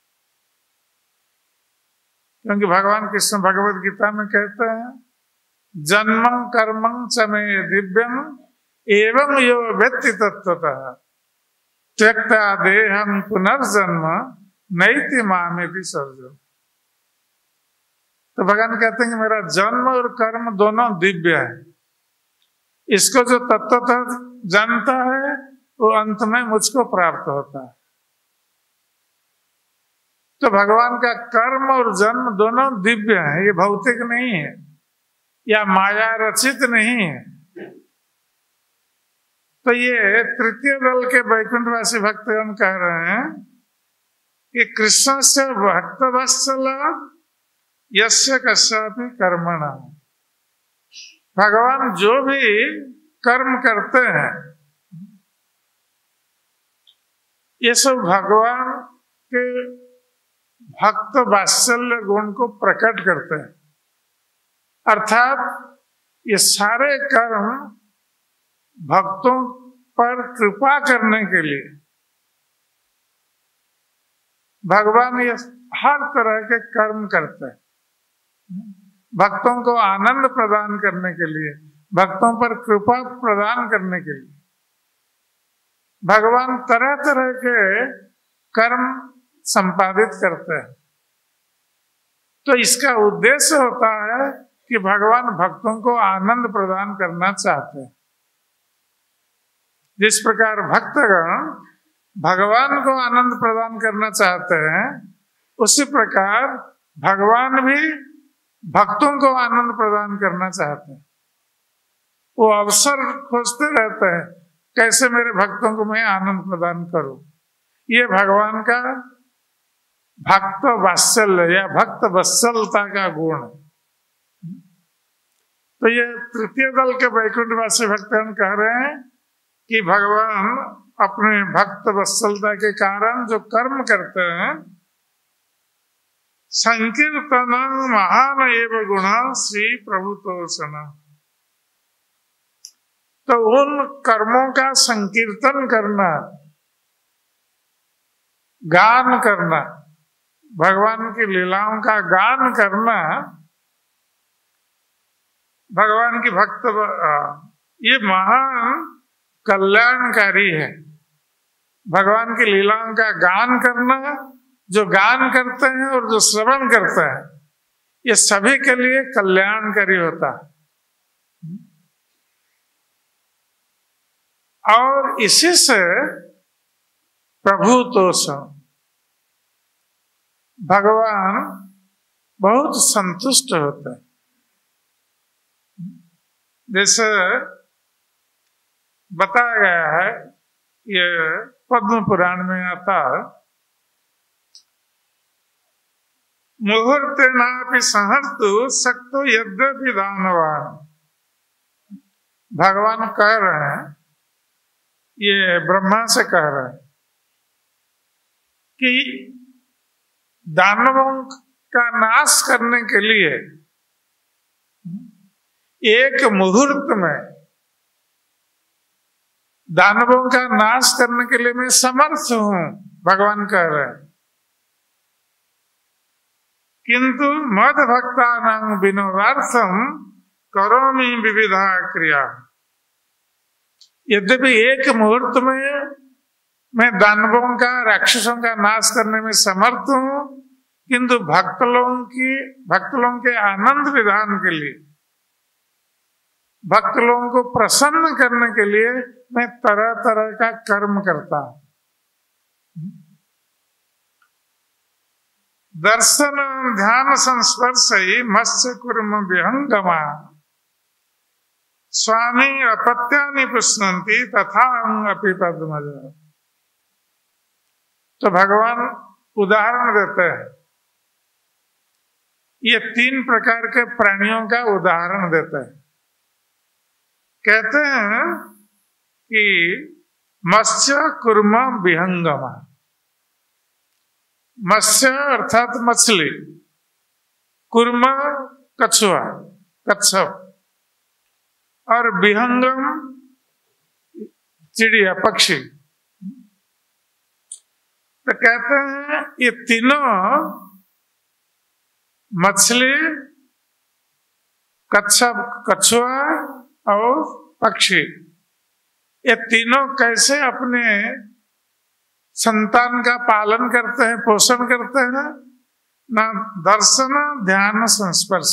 क्योंकि भगवान कृष्ण भगवद गीता में कहते हैं जन्मं कर्मं च मे दिव्यम एवं यो वेत्ति तत्त्वतः त्यक्त्वा देहं पुनर्जन्म नैति मामेति सर्वम्। तो भगवान कहते हैं कि मेरा जन्म और कर्म दोनों दिव्य है। इसको जो तत्वतः जानता है वो अंत में मुझको प्राप्त होता है। तो भगवान का कर्म और जन्म दोनों दिव्य है, ये भौतिक नहीं है या माया रचित नहीं है। तो ये तृतीय दल के वैकुंठवासी भक्तगण कह रहे हैं कि कृष्ण से भक्त वत्सल यस्य कस्यापि कर्मणा। भगवान जो भी कर्म करते हैं, ये सब भगवान के भक्त वात्सल्य गुण को प्रकट करते हैं। अर्थात ये सारे कर्म भक्तों पर कृपा करने के लिए भगवान ये हर तरह के कर्म करते हैं। भक्तों को आनंद प्रदान करने के लिए, भक्तों पर कृपा प्रदान करने के लिए भगवान तरह तरह के कर्म संपादित करते हैं। तो इसका उद्देश्य होता है कि भगवान भक्तों को आनंद प्रदान करना चाहते हैं। जिस प्रकार भक्तगण भगवान को आनंद प्रदान करना चाहते हैं, उसी प्रकार भगवान भी भक्तों को आनंद प्रदान करना चाहते हैं। वो अवसर खोजते रहते हैं, कैसे मेरे भक्तों को मैं आनंद प्रदान करूं। ये भगवान का भक्त वात्सल्य या भक्त वत्सलता का गुण है। तो ये तृतीय दल के वैकुंठवासी भक्तगण कह रहे हैं कि भगवान अपने भक्त वत्सलता के कारण जो कर्म करते हैं, संकीर्तन महान एव गुण श्री प्रभु तोषण। तो उन कर्मों का संकीर्तन करना, गान करना, भगवान की लीलाओं का गान करना भगवान की भक्त ये महान कल्याणकारी है। भगवान की लीलाओं का गान करना, जो गान करते हैं और जो श्रवण करते हैं, ये सभी के लिए कल्याणकारी होता है। और इसी से प्रभु तोष, भगवान बहुत संतुष्ट होते हैं। जैसे बताया गया है, ये पद्म पुराण में आता है, मुहूर्तेनापि संहर्तु सक्तो यद्यपि दानवान। भगवान कह रहे हैं, ये ब्रह्मा से कह रहे हैं कि दानवों का नाश करने के लिए एक मुहूर्त में, दानवों का नाश करने के लिए मैं समर्थ हूं, भगवान कह रहे हैं। किंतु मद भक्तानां विनोदार्थम करोमि विविधा क्रिया। यद्यपि एक मुहूर्त में मैं दानवों का, राक्षसों का नाश करने में समर्थ हूं, किंतु भक्त लोगों के आनंद विधान के लिए, भक्त लोगों को प्रसन्न करने के लिए मैं तरह तरह का कर्म करता हूं। दर्शन ध्यान संस्पर्श ही मत्स्य कुर्म विहंगमा स्वामी अपत्यानि पुष्णन्ति तथा अपि पद्मज। तो भगवान उदाहरण देते हैं, ये 3 प्रकार के प्राणियों का उदाहरण देते हैं। कहते हैं कि मत्स्य कुर्म विहंगमा, मत्स्य अर्थात मछली, कुर्म कछुआ, कच्छप, और विहंगम चिड़िया, पक्षी। तो कहते हैं ये तीनों, मछली, कच्छप, कछुआ और पक्षी, ये तीनों कैसे अपने संतान का पालन करते हैं, पोषण करते हैं ना? दर्शन ध्यान संस्पर्श।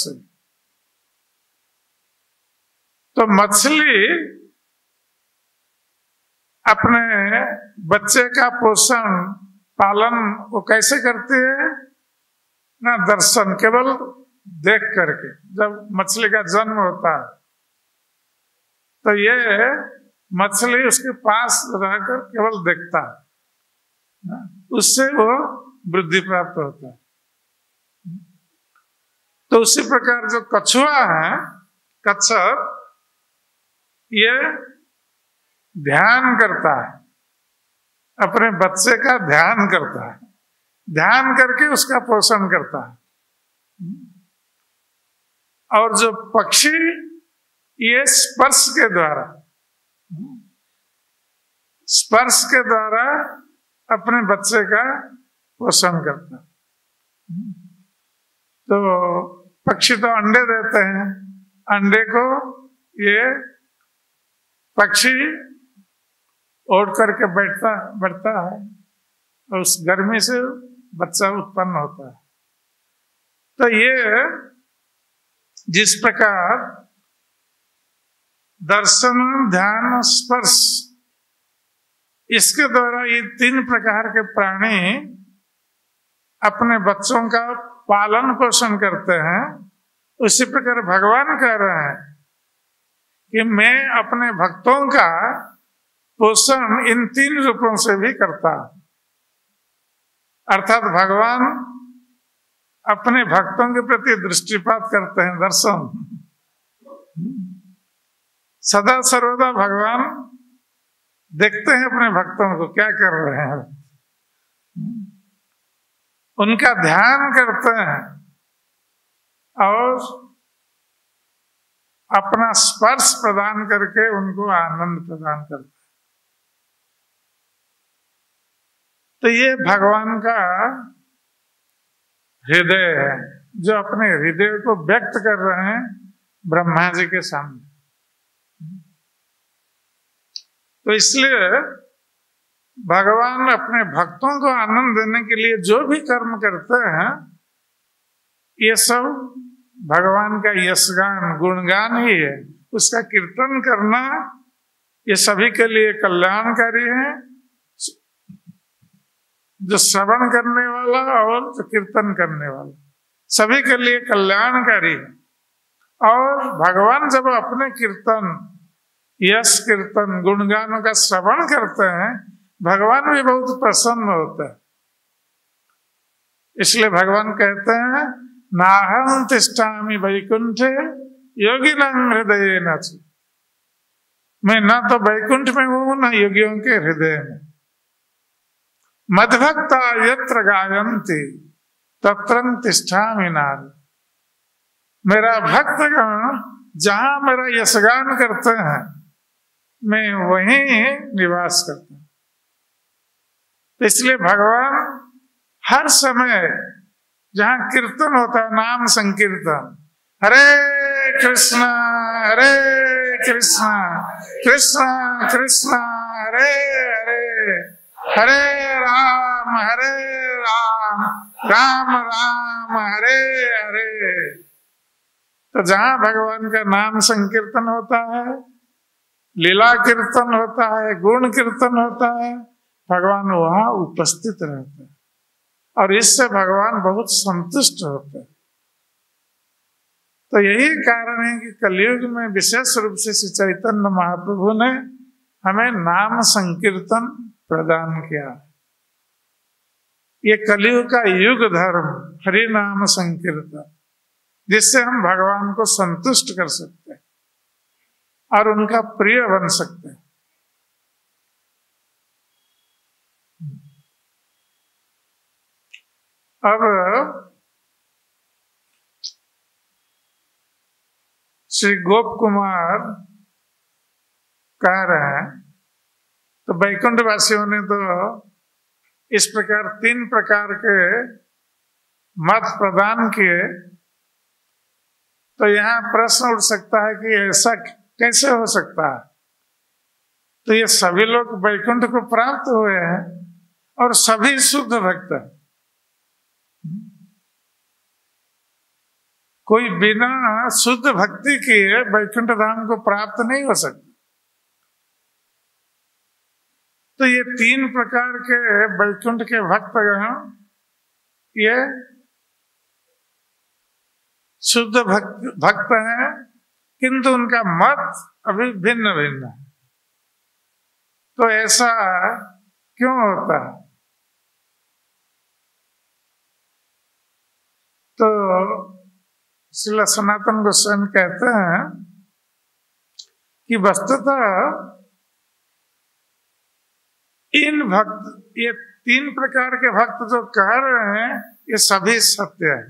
तो मछली अपने बच्चे का पोषण पालन वो कैसे करती है ना? दर्शन, केवल देख करके। जब मछली का जन्म होता है तो ये मछली उसके पास रहकर केवल देखता है, उससे वो वृद्धि प्राप्त होता है। तो उसी प्रकार जो कछुआ है, कच्छप, ये ध्यान करता है, अपने बच्चे का ध्यान करता है, ध्यान करके उसका पोषण करता है। और जो पक्षी, ये स्पर्श के द्वारा, स्पर्श के द्वारा अपने बच्चे का पोषण करता है। तो पक्षी तो अंडे देते हैं, अंडे को ये पक्षी ओढ़ करके बैठता है और उस गर्मी से बच्चा उत्पन्न होता है। तो ये जिस प्रकार दर्शन ध्यान स्पर्श, इसके द्वारा ये 3 प्रकार के प्राणी अपने बच्चों का पालन पोषण करते हैं, उसी प्रकार भगवान कह रहे हैं कि मैं अपने भक्तों का पोषण इन 3 रूपों से भी करता हूं। अर्थात भगवान अपने भक्तों के प्रति दृष्टिपात करते हैं, दर्शन। सदा सर्वदा भगवान देखते हैं अपने भक्तों को क्या कर रहे हैं, उनका ध्यान करते हैं और अपना स्पर्श प्रदान करके उनको आनंद प्रदान करते हैं। तो ये भगवान का हृदय है, जो अपने हृदय को व्यक्त कर रहे हैं ब्रह्मा जी के सामने। तो इसलिए भगवान अपने भक्तों को आनंद देने के लिए जो भी कर्म करते हैं, ये सब भगवान का यशगान गुणगान ही है। उसका कीर्तन करना ये सभी के लिए कल्याणकारी है, जो श्रवण करने वाला और जो कीर्तन करने वाला, सभी के लिए कल्याणकारी है। और भगवान जब अपने कीर्तन, यश कीर्तन, गुणगानों का श्रवण करते हैं, भगवान भी बहुत प्रसन्न होता है। इसलिए भगवान कहते हैं, नाहं तिष्ठामि वैकुंठे योगिनां हृदयेन च। मैं न तो वैकुंठ में हूं, न योगियों के हृदय में। मद्भक्ता यत्र गायन्ति तत्र तिष्ठामि नारद। मेरा भक्तगण जहां मेरा यशगान करते हैं, मैं वहीं निवास करता हूं। तो इसलिए भगवान हर समय जहां कीर्तन होता है, नाम संकीर्तन, हरे कृष्णा कृष्ण कृष्ण हरे हरे, हरे राम राम राम हरे हरे। तो जहां भगवान का नाम संकीर्तन होता है, लीला कीर्तन होता है, गुण कीर्तन होता है, भगवान वहां उपस्थित रहते हैं और इससे भगवान बहुत संतुष्ट होते हैं। तो यही कारण है कि कलयुग में विशेष रूप से श्री चैतन्य महाप्रभु ने हमें नाम संकीर्तन प्रदान किया। ये कलयुग का युग धर्म, हरि नाम संकीर्तन, जिससे हम भगवान को संतुष्ट कर सकते हैं और उनका प्रिय बन सकते हैं। अब श्री गोप कुमार कह रहे हैं, तो वैकुंठ वासियों ने तो इस प्रकार 3 प्रकार के मत प्रदान किए। तो यहाँ प्रश्न उठ सकता है कि ऐसा कैसे हो सकता है? तो ये सभी लोग वैकुंठ को प्राप्त हुए हैं और सभी शुद्ध भक्त हैं। कोई बिना शुद्ध भक्ति किए वैकुंठ धाम को प्राप्त नहीं हो सकता। तो ये 3 प्रकार के वैकुंठ के भक्तगण, ये शुद्ध भक्त हैं, किंतु उनका मत अभी भिन्न भिन्न है। तो ऐसा क्यों होता है? तो श्रील सनातन गोस्वामी कहते हैं कि वस्तुतः इन भक्त, ये 3 प्रकार के भक्त जो कह रहे हैं, ये सभी सत्य है।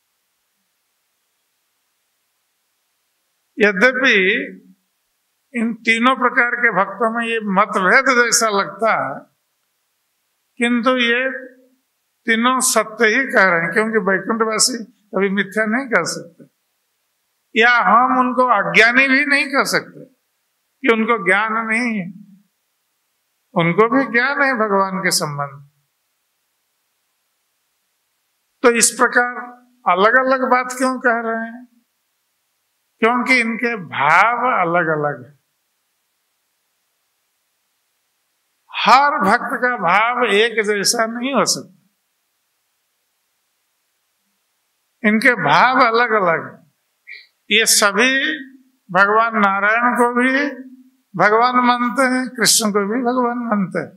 यद्यपि इन तीनों प्रकार के भक्तों में ये मतभेद जैसा लगता है, किंतु ये तीनों सत्य ही कह रहे हैं, क्योंकि वैकुंठवासी कभी मिथ्या नहीं कर सकते, या हम उनको अज्ञानी भी नहीं कर सकते कि उनको ज्ञान नहीं है। उनको भी ज्ञान है भगवान के संबंध। तो इस प्रकार अलग अलग बात क्यों कह रहे हैं? क्योंकि इनके भाव अलग अलग है। हर भक्त का भाव एक जैसा नहीं हो सकता, इनके भाव अलग अलग है। ये सभी भगवान नारायण को भी भगवान मानते हैं, कृष्ण को भी भगवान मानते हैं।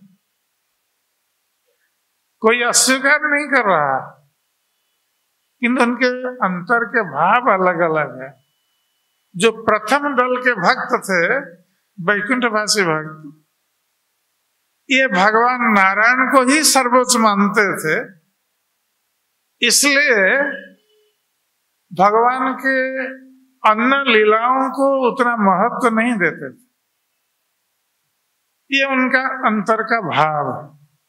कोई अस्वीकार नहीं कर रहा, किंतु उनके अंतर के भाव अलग अलग है। जो प्रथम दल के भक्त थे, वैकुंठवासी भक्त, ये भगवान नारायण को ही सर्वोच्च मानते थे, इसलिए भगवान के अन्य लीलाओं को उतना महत्व नहीं देते थे। ये उनका अंतर का भाव है।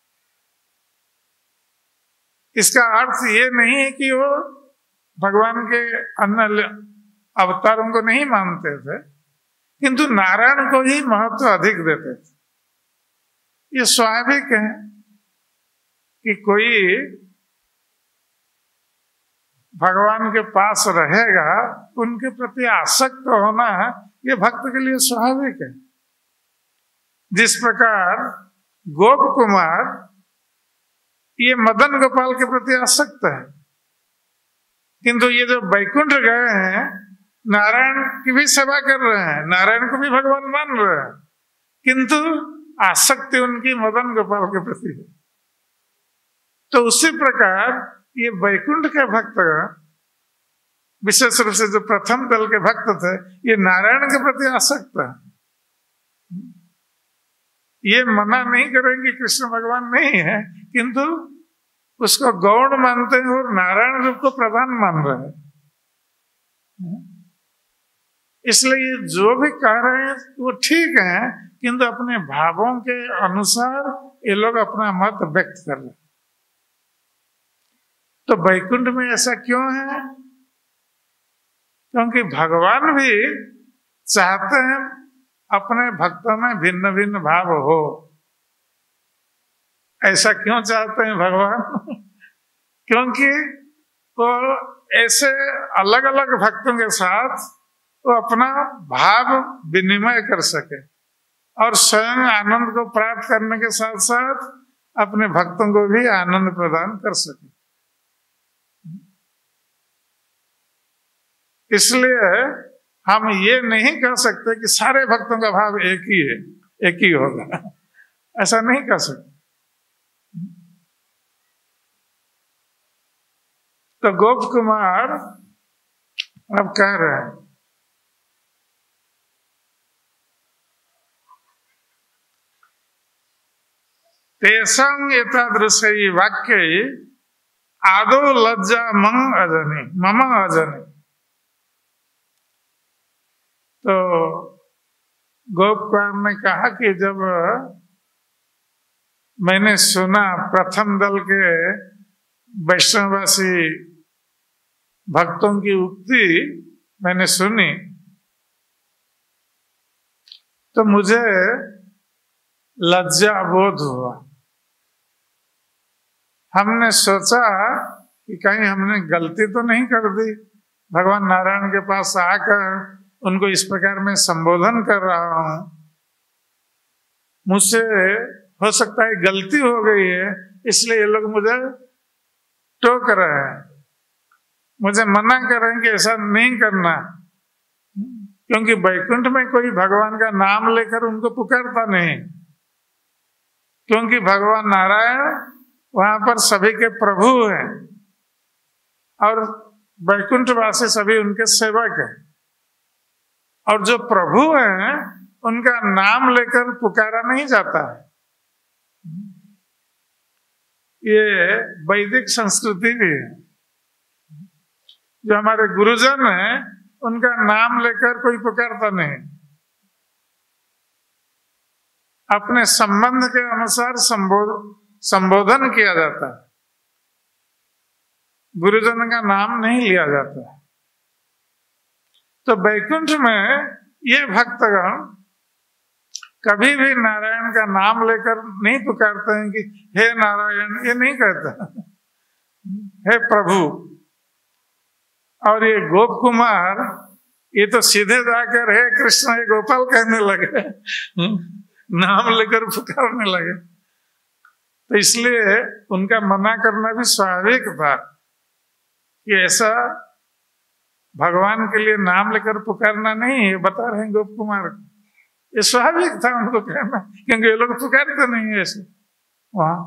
इसका अर्थ ये नहीं है कि वो भगवान के अन्य अवतारों को नहीं मानते थे, किंतु नारायण को ही महत्व अधिक देते थे। ये स्वाभाविक है कि कोई भगवान के पास रहेगा, उनके प्रति आसक्त होना ये भक्त के लिए स्वाभाविक है। जिस प्रकार गोप कुमार ये मदन गोपाल के प्रति आसक्त है, किंतु ये जो बैकुंठ गए हैं नारायण की भी सेवा कर रहे हैं, नारायण को भी भगवान मान रहे हैं, किंतु आसक्ति उनकी मदन गोपाल के प्रति है। तो उसी प्रकार ये बैकुंठ के भक्त, विशेष रूप से जो प्रथम दल के भक्त थे, ये नारायण के प्रति आसक्त है। ये मना नहीं करेंगे कृष्ण भगवान नहीं है, किंतु उसको गौण मानते हैं और नारायण रूप को प्रधान मान रहे हैं। इसलिए जो भी कह रहे हैं वो ठीक है, किंतु अपने भावों के अनुसार ये लोग अपना मत व्यक्त कर रहे हैं। तो बैकुंठ में ऐसा क्यों है? क्योंकि भगवान भी चाहते हैं अपने भक्तों में भिन्न भिन्न भाव हो। ऐसा क्यों चाहते हैं भगवान? क्योंकि वो ऐसे अलग अलग भक्तों के साथ वो अपना भाव विनिमय कर सके और स्वयं आनंद को प्राप्त करने के साथ साथ अपने भक्तों को भी आनंद प्रदान कर सके। इसलिए हम ये नहीं कह सकते कि सारे भक्तों का भाव एक ही है, एक ही होगा, ऐसा नहीं कह सकते। तो गोप कुमार अब कह रहे हैं, तेषां एतादृशै वाक्यै आदौ लज्जा मम अजनि। तो गोप कुमार ने कहा कि जब मैंने सुना प्रथम दल के वैष्णववासी भक्तों की उक्ति मैंने सुनी, तो मुझे लज्जा बोध हुआ। हमने सोचा कि कहीं हमने गलती तो नहीं कर दी, भगवान नारायण के पास आकर उनको इस प्रकार में संबोधन कर रहा हूं, मुझसे हो सकता है गलती हो गई है, इसलिए ये लोग मुझे टोक रहे हैं, मुझे मना कर रहे हैं कि ऐसा नहीं करना। क्योंकि बैकुंठ में कोई भगवान का नाम लेकर उनको पुकारता नहीं, क्योंकि भगवान नारायण वहां पर सभी के प्रभु हैं और बैकुंठवासी सभी उनके सेवक हैं। और जो प्रभु हैं उनका नाम लेकर पुकारा नहीं जाता है। ये वैदिक संस्कृति भी है। जो हमारे गुरुजन हैं उनका नाम लेकर कोई पुकारता नहीं, अपने संबंध के अनुसार संबोधन किया जाता है, गुरुजन का नाम नहीं लिया जाता है। तो बैकुंठ में ये भक्तगण कभी भी नारायण का नाम लेकर नहीं पुकारते हैं कि हे नारायण, ये नहीं कहता, हे प्रभु। और ये गोप कुमार ये तो सीधे जाकर हे कृष्ण हे गोपाल कहने लगे, नाम लेकर पुकारने लगे। तो इसलिए उनका मना करना भी स्वाभाविक था कि ऐसा भगवान के लिए नाम लेकर पुकारना नहीं है, बता रहे हैं गोप कुमार। ये स्वाभाविक था उनको कहना, क्योंकि ये लोग पुकारते नहीं है ऐसे वहां।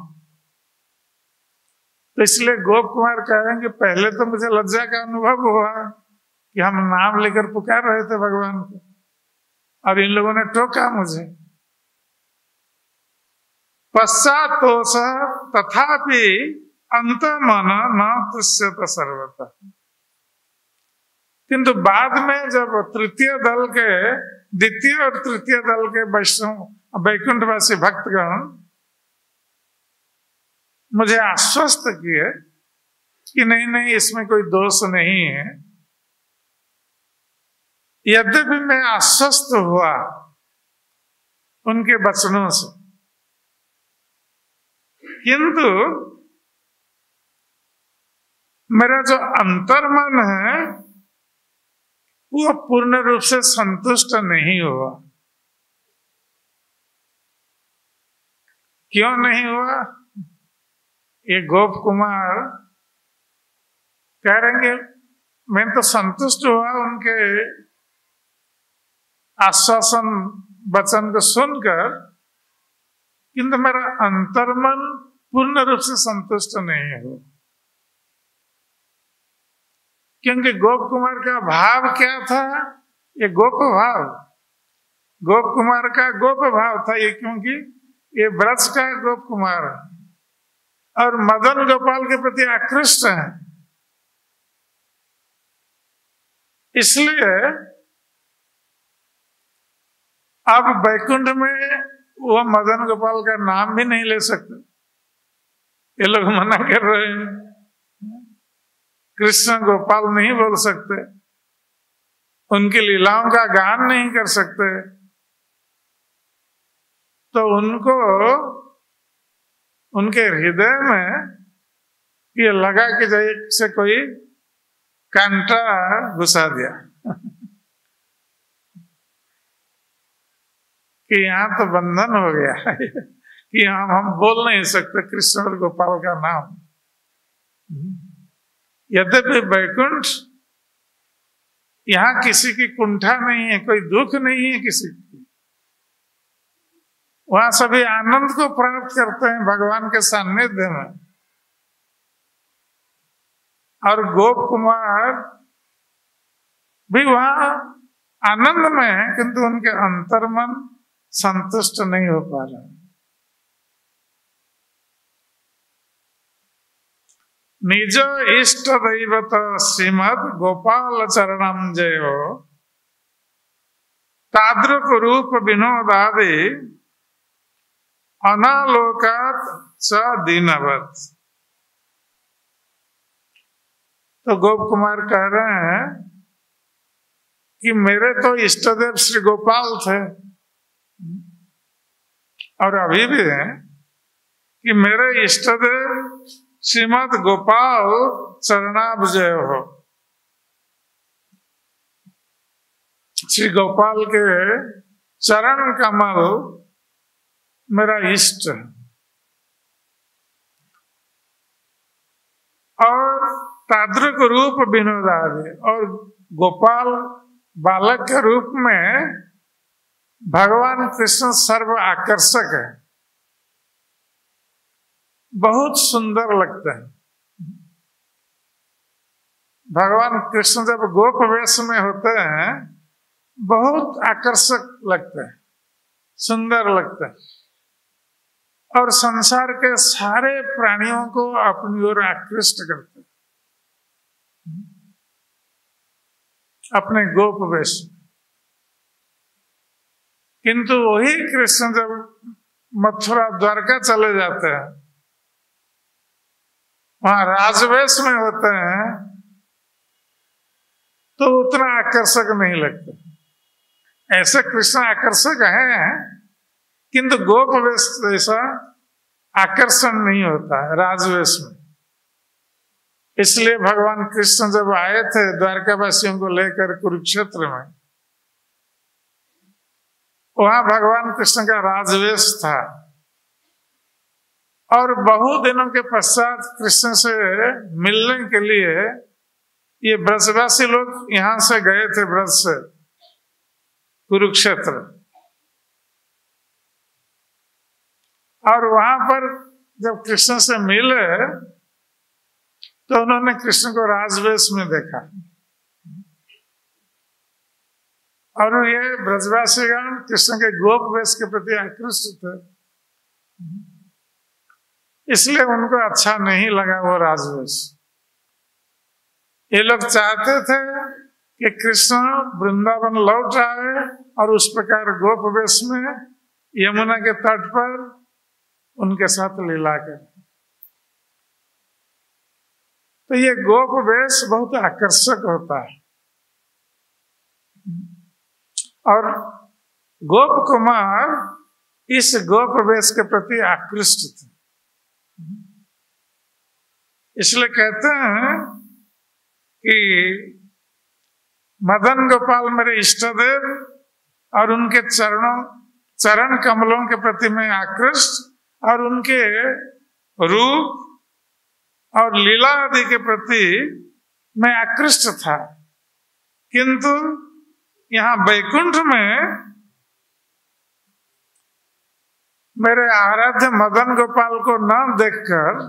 तो इसलिए गोप कुमार कह रहे हैं कि पहले तो मुझे लज्जा का अनुभव हुआ कि हम नाम लेकर पुकार रहे थे भगवान को, और इन लोगों ने टोका मुझे। पश्चातोष तथापि अंत मन न तुष्यत सर्वतः। किंतु बाद में जब द्वितीय और तृतीय दल के वैष्णव बैकुंठवासी भक्तगण मुझे आश्वस्त किए कि नहीं नहीं, इसमें कोई दोष नहीं है। यद्यपि मैं आश्वस्त हुआ उनके वचनों से, किंतु मेरा जो अंतर्मन है वो पूर्ण रूप से संतुष्ट नहीं हुआ। क्यों नहीं हुआ? ये गोप कुमार कह रहे हैं मैं तो संतुष्ट हुआ उनके आश्वासन वचन को सुनकर, किंतु मेरा अंतर्मन पूर्ण रूप से संतुष्ट नहीं हुआ। क्योंकि गोप कुमार का भाव क्या था? ये गोप भाव, गोप कुमार का गोप भाव था ये, क्योंकि ये ब्रज का गोप कुमार है और मदन गोपाल के प्रति आकृष्ट है। इसलिए अब बैकुंठ में वो मदन गोपाल का नाम भी नहीं ले सकते, ये लोग मना कर रहे हैं। कृष्ण गोपाल नहीं बोल सकते, उनकी लीलाओं का गान नहीं कर सकते, तो उनको उनके हृदय में ये लगा कि जैसे कोई कांटा घुसा दिया कि यहाँ तो बंधन हो गया है कि हम बोल नहीं सकते कृष्ण और गोपाल का नाम। यद्यपि बैकुंठ यहाँ किसी की कुंठा नहीं है, कोई दुख नहीं है किसी की, वहां सभी आनंद को प्राप्त करते हैं भगवान के सानिध्य में। और गोप कुमार भी वहां आनंद में है, किंतु उनके अंतर्मन संतुष्ट नहीं हो पा रहा। निज इष्ट दैवत श्रीमद गोपाल चरणम जयो तादृक रूप विनोदादि अनालोकात च दीनवत। तो गोप कुमार कह रहे हैं कि मेरे तो इष्टदेव श्री गोपाल थे और अभी भी है कि मेरे इष्टदेव श्रीमद गोपाल चरणाब्जय हो। श्री गोपाल के चरण कमल मेरा इष्ट है। और तादृक रूप विनोदादि, और गोपाल बालक के रूप में भगवान कृष्ण सर्व आकर्षक है, बहुत सुंदर लगते हैं। भगवान कृष्ण जब गोप वेश में होते हैं बहुत आकर्षक लगते हैं, सुंदर लगते हैं, और संसार के सारे प्राणियों को अपनी ओर आकृष्ट करते हैं अपने गोप वेश। किंतु वही कृष्ण जब मथुरा द्वारका चले जाते हैं, वहां राजवेश में होते हैं, तो उतना आकर्षक नहीं लगता। ऐसे कृष्ण आकर्षक हैं, किंतु गोप वेश जैसा आकर्षण नहीं होता है राजवेश में। इसलिए भगवान कृष्ण जब आए थे द्वारकावासियों को लेकर कुरुक्षेत्र में, वहां भगवान कृष्ण का राजवेश था, और बहुत दिनों के पश्चात कृष्ण से मिलने के लिए ये ब्रजवासी लोग यहां से गए थे, ब्रज से कुरुक्षेत्र, और वहां पर जब कृष्ण से मिले तो उन्होंने कृष्ण को राजवेश में देखा, और ये ब्रजवासीगण कृष्ण के गोप वेश के प्रति आकृष्ट थे, इसलिए उनको अच्छा नहीं लगा वो राजवेश। ये लोग चाहते थे कि कृष्ण वृंदावन लौट आए और उस प्रकार गोप वेश में यमुना के तट पर उनके साथ लीला करें। तो ये गोप वेश बहुत आकर्षक होता है, और गोप कुमार इस गोप वेश के प्रति आकृष्ट थे। इसलिए कहते हैं कि मदन गोपाल मेरे इष्टदेव और उनके चरण कमलों के प्रति मैं आकृष्ट और उनके रूप और लीला आदि के प्रति मैं आकृष्ट था। किंतु यहाँ वैकुंठ में मेरे आराध्य मदन गोपाल को न देखकर,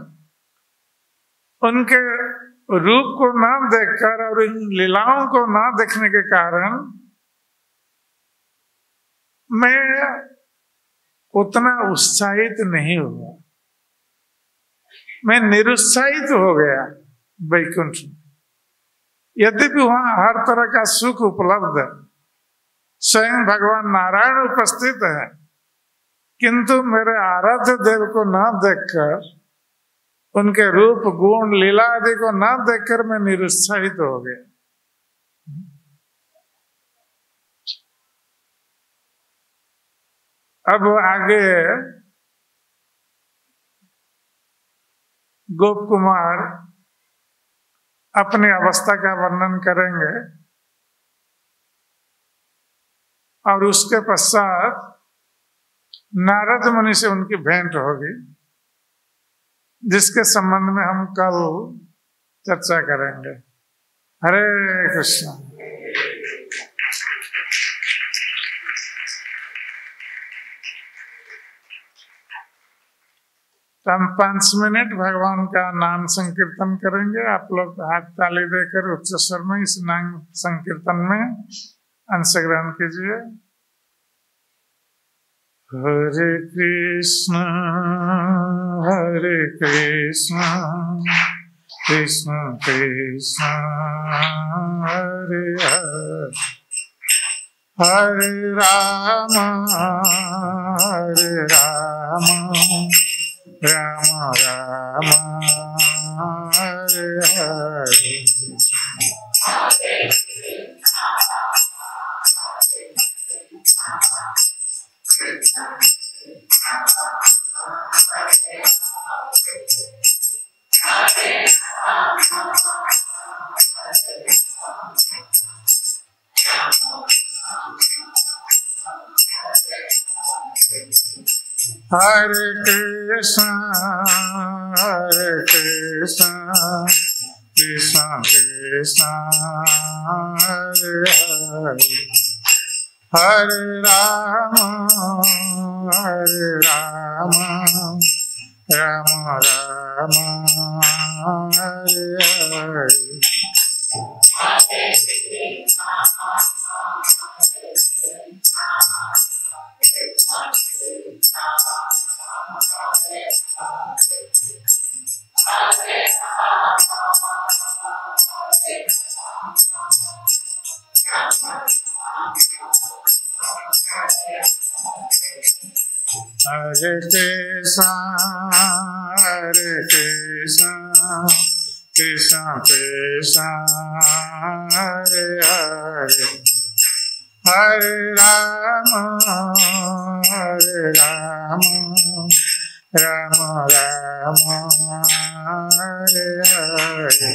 उनके रूप को न देखकर और इन लीलाओं को न देखने के कारण मैं उतना उत्साहित नहीं हुआ, मैं निरुत्साहित हो गया वैकुंठ में। यद्यपि वहां हर तरह का सुख उपलब्ध है, स्वयं भगवान नारायण उपस्थित है, किंतु मेरे आराध्य देव को न देखकर, उनके रूप गुण लीला आदि को न देखकर मैं निरुत्साहित हो गया। अब आगे गोप कुमार अपनी अवस्था का वर्णन करेंगे और उसके पश्चात नारद मुनि से उनकी भेंट होगी, जिसके संबंध में हम कल चर्चा करेंगे। हरे कृष्ण। तो हम 5 मिनट भगवान का नाम संकीर्तन करेंगे। आप लोग हाथ ताली देकर उच्च स्वर में इस नाम संकीर्तन में अंश ग्रहण कीजिए। हरे कृष्ण कृष्ण कृष्ण हरे हरे, हरे राम राम राम हरे हरे। हरे कृष्ण कृष्ण कृष्ण हरे हरे, हरे राम राम राम हरे हरे। हरे कृष्ण कृष्ण कृष्ण हरे हरे, हरे राम राम राम हरे हरे।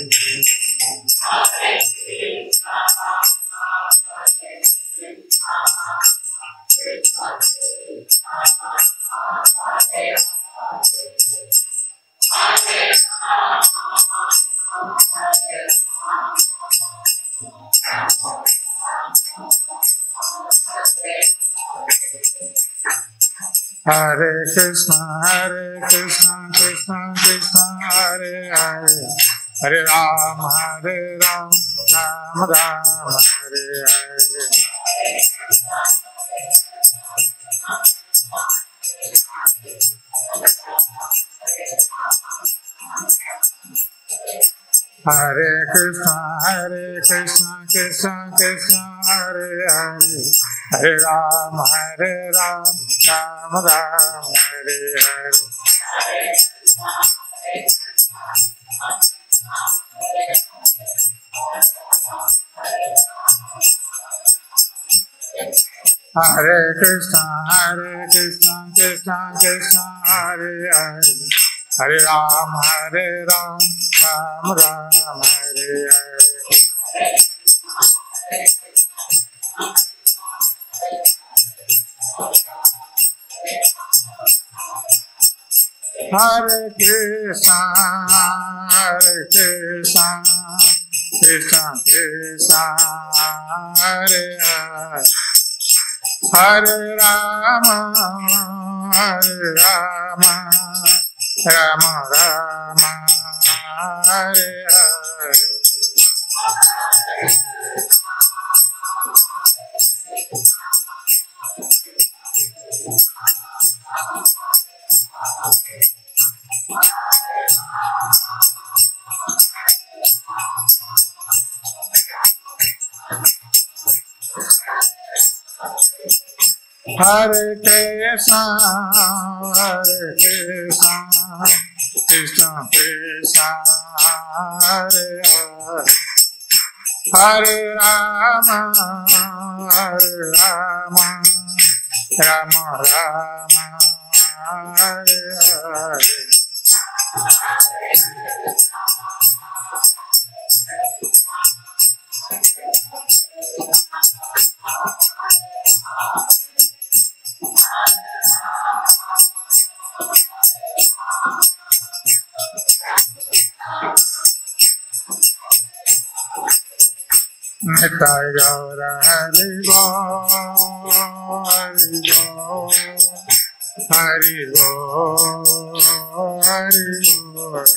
हरे कृष्ण कृष्ण कृष्ण हरे हरे, हरे राम राम राम हरे हरे। हरे कृष्ण कृष्ण कृष्ण हरे हरे, हरे राम राम राम हरे हरे। हरे कृष्ण कृष्ण कृष्ण हरे हरे, हरे राम राम राम हरे हरे हरे कृष्णा कृष्ण कृष्ण हरे हरे हरे राम राम राम हरे हरे हरे कृष्णा कृष्ण कृष्ण हरे हरे हरे राम राम राम हरे हरे निताय गौर हरि बोल हरि बोल हरि बोल हरि बोल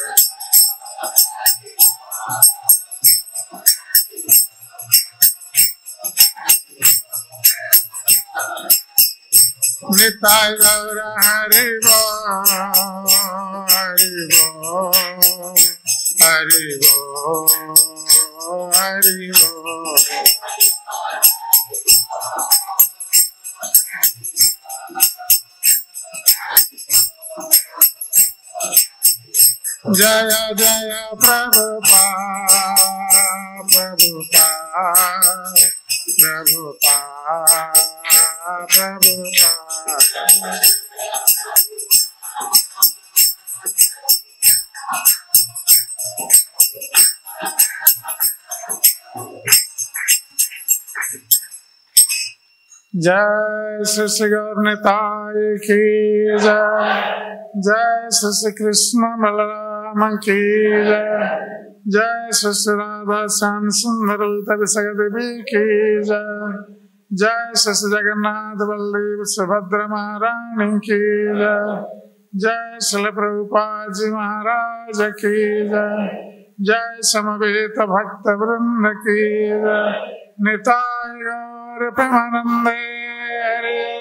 निताय गौर हरि बोल हरि बोल हरि बोल हरि बोल जय जय प्रभुपाद प्रभुपाद प्रभुपाद प्रभुपाद जय श्री गौर निताय की जय जय श्री कृष्ण बलराम की जय श्री राधा श्याम सुंदर देवी की जय श्री जगन्नाथ बल्लभ सुभद्रा महारानी की जय श्री प्रभुपाद जी महाराज की जय समवेत भक्त वृंद की निताय गौर प्रेमानंदे हरे